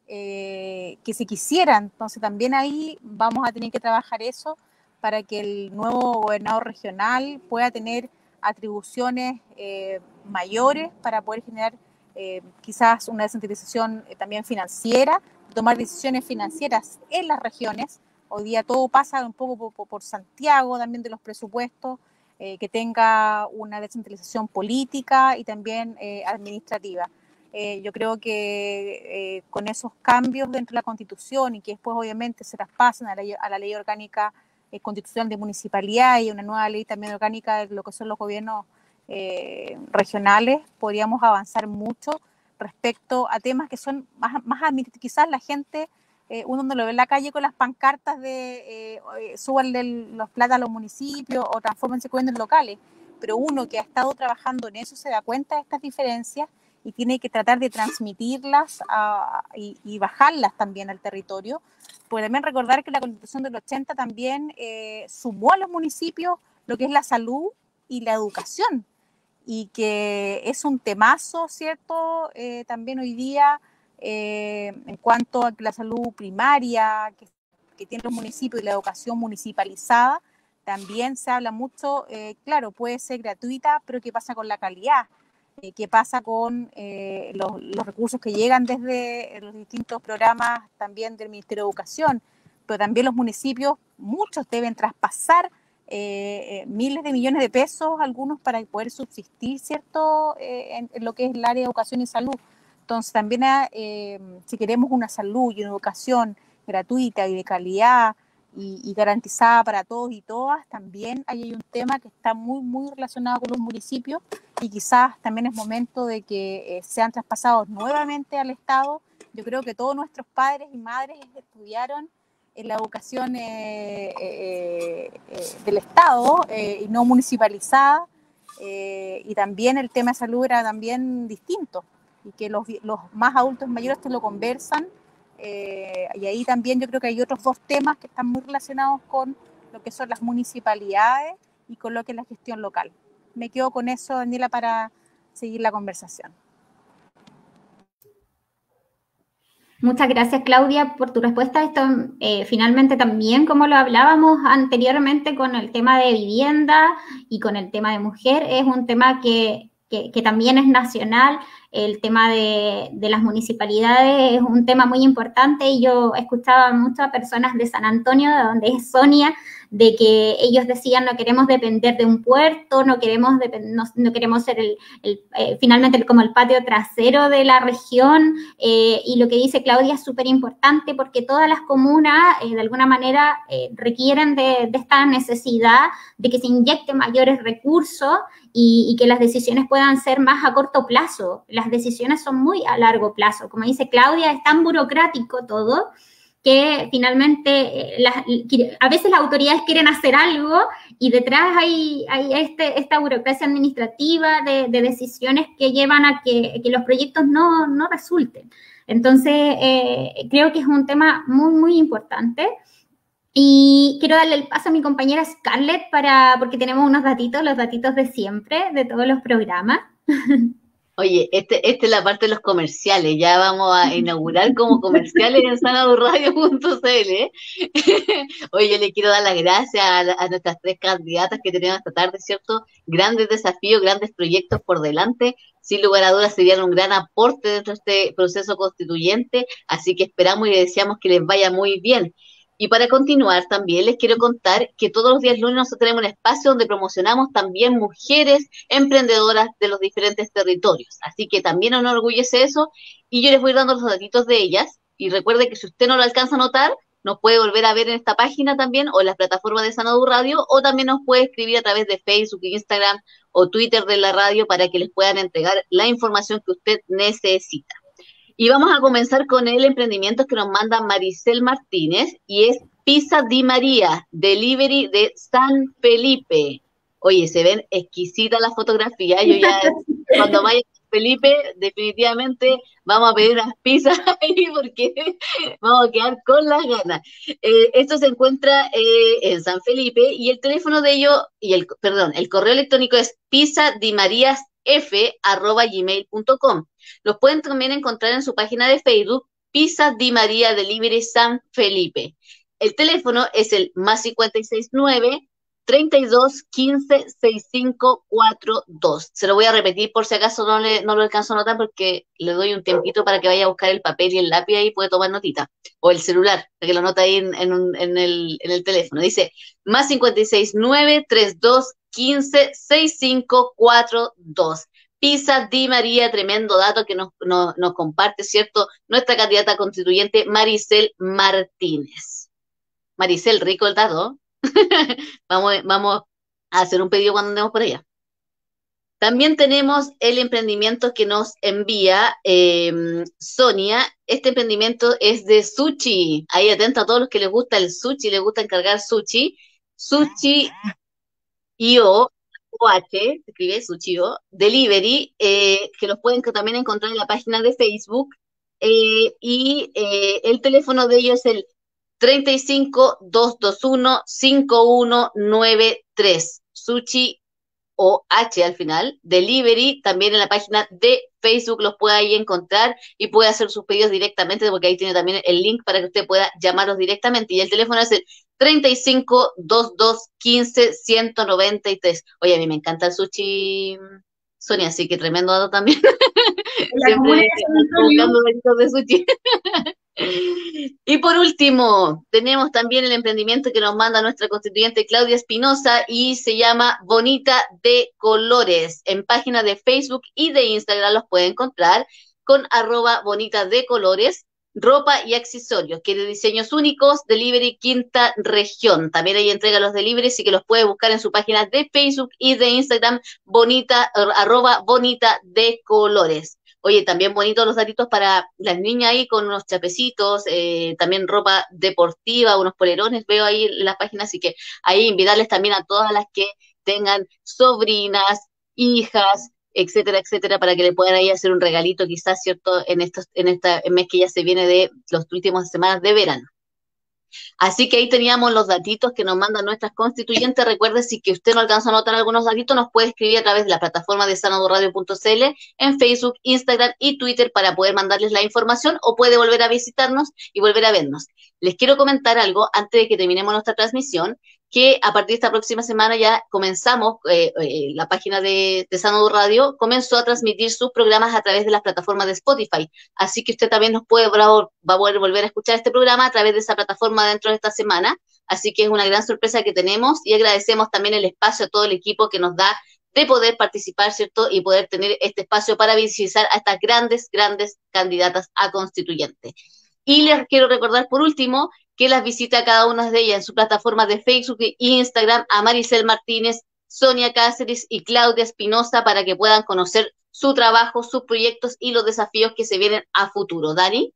eh, que se quisieran. Entonces también ahí vamos a tener que trabajar eso para que el nuevo gobernador regional pueda tener atribuciones eh, mayores para poder generar eh, quizás una descentralización eh, también financiera, tomar decisiones financieras en las regiones. Hoy día todo pasa un poco por, por Santiago, también de los presupuestos, eh, que tenga una descentralización política y también eh, administrativa. Eh, yo creo que eh, con esos cambios dentro de la Constitución y que después obviamente se traspasen a la, a la ley orgánica eh, constitucional de municipalidad y una nueva ley también orgánica de lo que son los gobiernos eh, regionales, podríamos avanzar mucho respecto a temas que son más, más administrativos. Quizás la gente, eh, uno no lo ve en la calle con las pancartas de eh, súbanle los plata a los municipios o transfórmense en locales, pero uno que ha estado trabajando en eso se da cuenta de estas diferencias y tiene que tratar de transmitirlas a, y, y bajarlas también al territorio. Pues también recordar que la Constitución del ochenta también eh, sumó a los municipios lo que es la salud y la educación, y que es un temazo, ¿cierto? Eh, también hoy día, eh, en cuanto a la salud primaria que, que tienen los municipios y la educación municipalizada, también se habla mucho, eh, claro, puede ser gratuita, pero ¿qué pasa con la calidad? Eh, ¿Qué pasa con eh, los, los recursos que llegan desde los distintos programas también del Ministerio de Educación? Pero también los municipios, muchos deben traspasar eh, eh, miles de millones de pesos, algunos para poder subsistir, ¿cierto?, eh, en, en lo que es el área de educación y salud. Entonces también eh, si queremos una salud y una educación gratuita y de calidad y, y garantizada para todos y todas, también hay un tema que está muy, muy relacionado con los municipios, y quizás también es momento de que eh, sean traspasados nuevamente al Estado. Yo creo que todos nuestros padres y madres estudiaron en la educación eh, eh, eh, del Estado eh, y no municipalizada, eh, y también el tema de salud era también distinto, y que los, los más adultos mayores te lo conversan, eh, y ahí también yo creo que hay otros dos temas que están muy relacionados con lo que son las municipalidades y con lo que es la gestión local. Me quedo con eso, Daniela, para seguir la conversación. Muchas gracias, Claudia, por tu respuesta. Esto eh, finalmente también, como lo hablábamos anteriormente con el tema de vivienda y con el tema de mujer, es un tema que, que, que también es nacional. El tema de, de las municipalidades es un tema muy importante, y yo escuchaba a muchas personas de San Antonio, de donde es Sonia, de que ellos decían no queremos depender de un puerto, no queremos, no, no queremos ser el, el, eh, finalmente como el patio trasero de la región, eh, y lo que dice Claudia es súper importante porque todas las comunas eh, de alguna manera eh, requieren de, de esta necesidad de que se inyecten mayores recursos y, y que las decisiones puedan ser más a corto plazo. Las decisiones son muy a largo plazo. Como dice Claudia, es tan burocrático todo que finalmente las, a veces las autoridades quieren hacer algo y detrás hay, hay este, esta burocracia administrativa de, de decisiones que llevan a que, que los proyectos no, no resulten. Entonces, eh, creo que es un tema muy, muy importante. Y quiero darle el paso a mi compañera Scarlett para, porque tenemos unos datitos, los datitos de siempre, de todos los programas. Oye, este, esta es la parte de los comerciales. Ya vamos a inaugurar como comerciales en sanadurradio punto c l. Oye, yo le quiero dar las gracias a, a nuestras tres candidatas que tenemos esta tarde, ¿cierto? Grandes desafíos, grandes proyectos por delante. Sin lugar a dudas serían un gran aporte dentro de este proceso constituyente. Así que esperamos y deseamos que les vaya muy bien. Y para continuar también les quiero contar que todos los días lunes nosotros tenemos un espacio donde promocionamos también mujeres emprendedoras de los diferentes territorios. Así que también nos enorgullece eso, y yo les voy dando los datitos de ellas. Y recuerde que si usted no lo alcanza a notar, nos puede volver a ver en esta página también, o en las plataformas de Sanadú Radio, o también nos puede escribir a través de Facebook, Instagram o Twitter de la radio para que les puedan entregar la información que usted necesita. Y vamos a comenzar con el emprendimiento que nos manda Maricel Martínez, y es Pizza Di María, delivery de San Felipe. Oye, se ven exquisitas las fotografías. Yo ya, cuando vaya a San Felipe, definitivamente vamos a pedir unas pizzas ahí porque vamos a quedar con las ganas. Eh, esto se encuentra eh, en San Felipe, y el teléfono de ellos, y el, perdón, el correo electrónico es pizzadimariasf arroba gmail punto com. Los pueden también encontrar en su página de Facebook, Pizza Di María Delivery San Felipe. El teléfono es el más cincuenta y seis nueve, treinta y dos, quince, sesenta y cinco cuarenta y dos. Se lo voy a repetir por si acaso no, le, no lo alcanzo a notar, porque le doy un tiempito para que vaya a buscar el papel y el lápiz ahí, puede tomar notita. O el celular, para que lo nota ahí en, en, un, en, el, en el teléfono. Dice, más cincuenta y seis nueve, treinta y dos, quince, sesenta y cinco cuarenta y dos. Pizza Di María, tremendo dato que nos, nos, nos comparte, ¿cierto?, nuestra candidata constituyente Maricel Martínez. Maricel, rico el dato. vamos, vamos a hacer un pedido cuando andemos por allá. También tenemos el emprendimiento que nos envía eh, Sonia. Este emprendimiento es de sushi. Ahí atento a todos los que les gusta el sushi, les gusta encargar sushi. Sushi punto i o, O H, se escribe Sushi.io, delivery, eh, que los pueden también encontrar en la página de Facebook, eh, y eh, el teléfono de ellos es el treinta y cinco, doscientos veintiuno, cincuenta y uno noventa y tres, Sushi o H al final, delivery, también en la página de Facebook los puede ahí encontrar y puede hacer sus pedidos directamente, porque ahí tiene también el link para que usted pueda llamarlos directamente, y el teléfono es el treinta y cinco, veintidós, quince, ciento noventa y tres. Oye, a mí me encanta el sushi, Sonia, así que tremendo dato también. Siempre buscando delitos de sushi. Y por último, tenemos también el emprendimiento que nos manda nuestra constituyente Claudia Espinosa, y se llama Bonita de Colores. En páginas de Facebook y de Instagram los puede encontrar con arroba Bonita de Colores. Ropa y accesorios, quiere diseños únicos, delivery quinta región. También hay entrega los deliveries, y que los puede buscar en su página de Facebook y de Instagram, bonita, arroba Bonita de Colores. Oye, también bonitos los datitos para las niñas ahí con unos chapecitos, eh, también ropa deportiva, unos polerones, veo ahí en las páginas, así que ahí invitarles también a todas las que tengan sobrinas, hijas, etcétera, etcétera, para que le puedan ahí hacer un regalito quizás, ¿cierto?, en estos, en este mes que ya se viene de las últimas semanas de verano. Así que ahí teníamos los datitos que nos mandan nuestras constituyentes. Recuerde, si que usted no alcanza a anotar algunos datitos, nos puede escribir a través de la plataforma de sanadú radio punto c l en Facebook, Instagram y Twitter para poder mandarles la información, o puede volver a visitarnos y volver a vernos. Les quiero comentar algo antes de que terminemos nuestra transmisión, que a partir de esta próxima semana ya comenzamos, eh, eh, la página de, de Sanadú Radio comenzó a transmitir sus programas a través de las plataformas de Spotify, así que usted también nos puede, va a poder volver a escuchar este programa a través de esa plataforma dentro de esta semana, así que es una gran sorpresa que tenemos, y agradecemos también el espacio a todo el equipo que nos da de poder participar, ¿cierto?, y poder tener este espacio para visibilizar a estas grandes, grandes candidatas a constituyente. Y les quiero recordar por último que las visita a cada una de ellas en su plataforma de Facebook e Instagram, a Maricel Martínez, Sonia Cáceres y Claudia Espinosa, para que puedan conocer su trabajo, sus proyectos y los desafíos que se vienen a futuro. ¿Dani?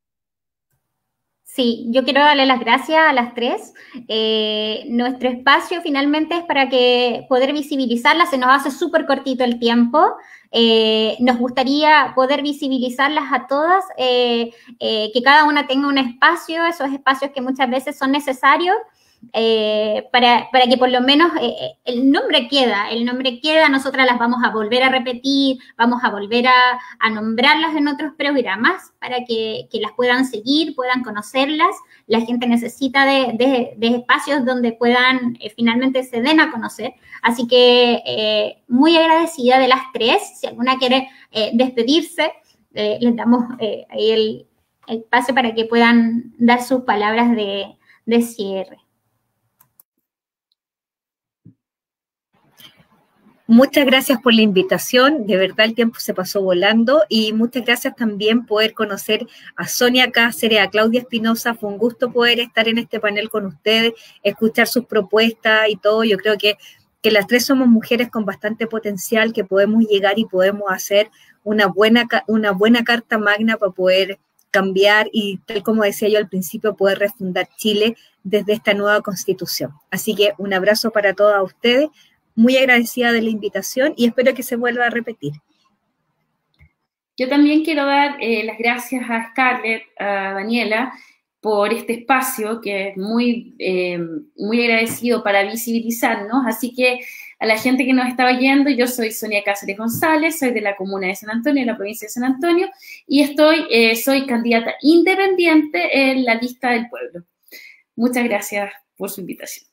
Sí, yo quiero darle las gracias a las tres. Eh, nuestro espacio finalmente es para que poder visibilizarlas, se nos hace súper cortito el tiempo. Eh, nos gustaría poder visibilizarlas a todas, eh, eh, que cada una tenga un espacio, esos espacios que muchas veces son necesarios, eh, para, para que por lo menos eh, el nombre queda, el nombre queda, nosotras las vamos a volver a repetir, vamos a volver a, a nombrarlas en otros programas para que, que las puedan seguir, puedan conocerlas. La gente necesita de, de, de espacios donde puedan eh, finalmente se den a conocer. Así que eh, muy agradecida de las tres. Si alguna quiere eh, despedirse, eh, les damos eh, ahí el, el espacio para que puedan dar sus palabras de, de cierre. Muchas gracias por la invitación, de verdad el tiempo se pasó volando y muchas gracias también poder conocer a Sonia Cáceres, a Claudia Espinosa, fue un gusto poder estar en este panel con ustedes, escuchar sus propuestas y todo, yo creo que, que las tres somos mujeres con bastante potencial, que podemos llegar y podemos hacer una buena, una buena carta magna para poder cambiar y, tal como decía yo al principio, poder refundar Chile desde esta nueva constitución. Así que un abrazo para todas ustedes, muy agradecida de la invitación y espero que se vuelva a repetir. Yo también quiero dar eh, las gracias a Scarlett, a Daniela, por este espacio que es muy, eh, muy agradecido para visibilizarnos. Así que a la gente que nos está oyendo, yo soy Sonia Cáceres González, soy de la comuna de San Antonio, de la provincia de San Antonio, y estoy, eh, soy candidata independiente en la lista del pueblo. Muchas gracias por su invitación.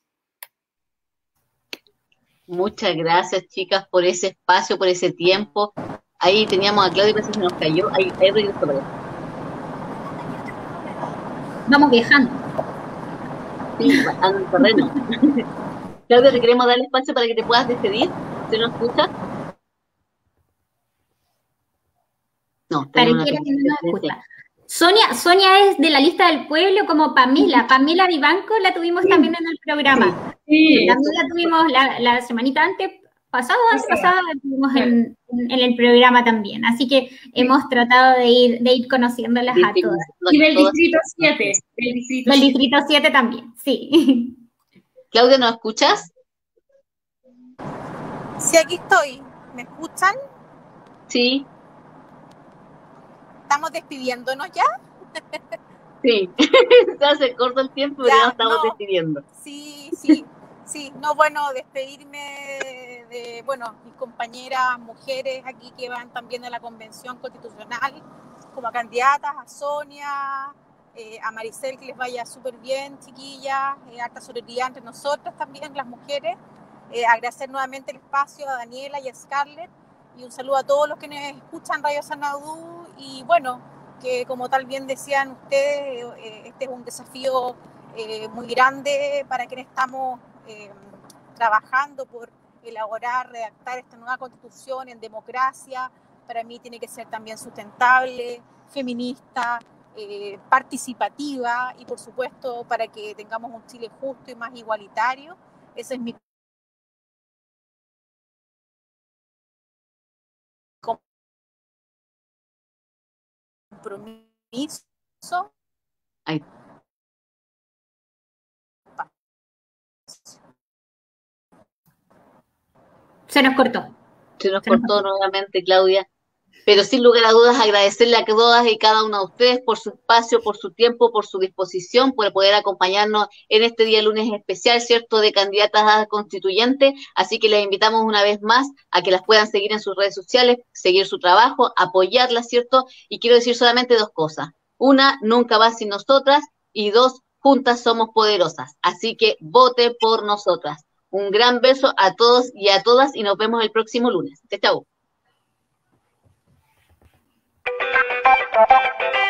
Muchas gracias, chicas, por ese espacio, por ese tiempo. Ahí teníamos a Claudia, parece que se nos cayó. Ahí, ahí regresó para allá. Vamos viajando. Sí, bajando el terreno. Claudia, te queremos dar el espacio para que te puedas despedir. ¿Se nos escucha? No, Pareciera que no nos escucha. Sonia, Sonia es de la lista del pueblo como Pamela. Pamela Vivanco la tuvimos sí. también en el programa. Sí. También la tuvimos la, la semanita antes, pasado, antes sí. pasada, la tuvimos sí. en, en el programa también. Así que sí. hemos tratado de ir, de ir conociéndolas sí, a todas. Y del distrito siete. Del distrito, del distrito siete también, sí. Claudia, ¿nos escuchas? Sí, aquí estoy. ¿Me escuchan? Sí. ¿Estamos despidiéndonos ya? Sí, se hace corto el tiempo, pero ya nos estamos no, despidiendo. Sí, sí, sí. No, bueno, despedirme de, de, bueno, mis compañeras mujeres aquí que van también a la Convención Constitucional como candidatas, a Sonia, eh, a Maricel, que les vaya súper bien, chiquillas, eh, harta solidaridad entre nosotras también, las mujeres. Eh, agradecer nuevamente el espacio a Daniela y a Scarlett. Y un saludo a todos los que nos escuchan Radio Sanadú y bueno, que como tal bien decían ustedes, eh, este es un desafío eh, muy grande para quienes estamos eh, trabajando por elaborar, redactar esta nueva constitución en democracia. Para mí tiene que ser también sustentable, feminista, eh, participativa y por supuesto para que tengamos un Chile justo y más igualitario. Ese es mi compromiso. Ay. Se nos cortó. Se nos Se cortó nos nuevamente, Claudia. Pero sin lugar a dudas agradecerle a todas y cada una de ustedes por su espacio, por su tiempo, por su disposición, por poder acompañarnos en este día lunes especial, ¿cierto?, de candidatas a constituyentes. Así que les invitamos una vez más a que las puedan seguir en sus redes sociales, seguir su trabajo, apoyarlas, ¿cierto? Y quiero decir solamente dos cosas. Una, nunca va sin nosotras. Y dos, juntas somos poderosas. Así que vote por nosotras. Un gran beso a todos y a todas y nos vemos el próximo lunes. Chau.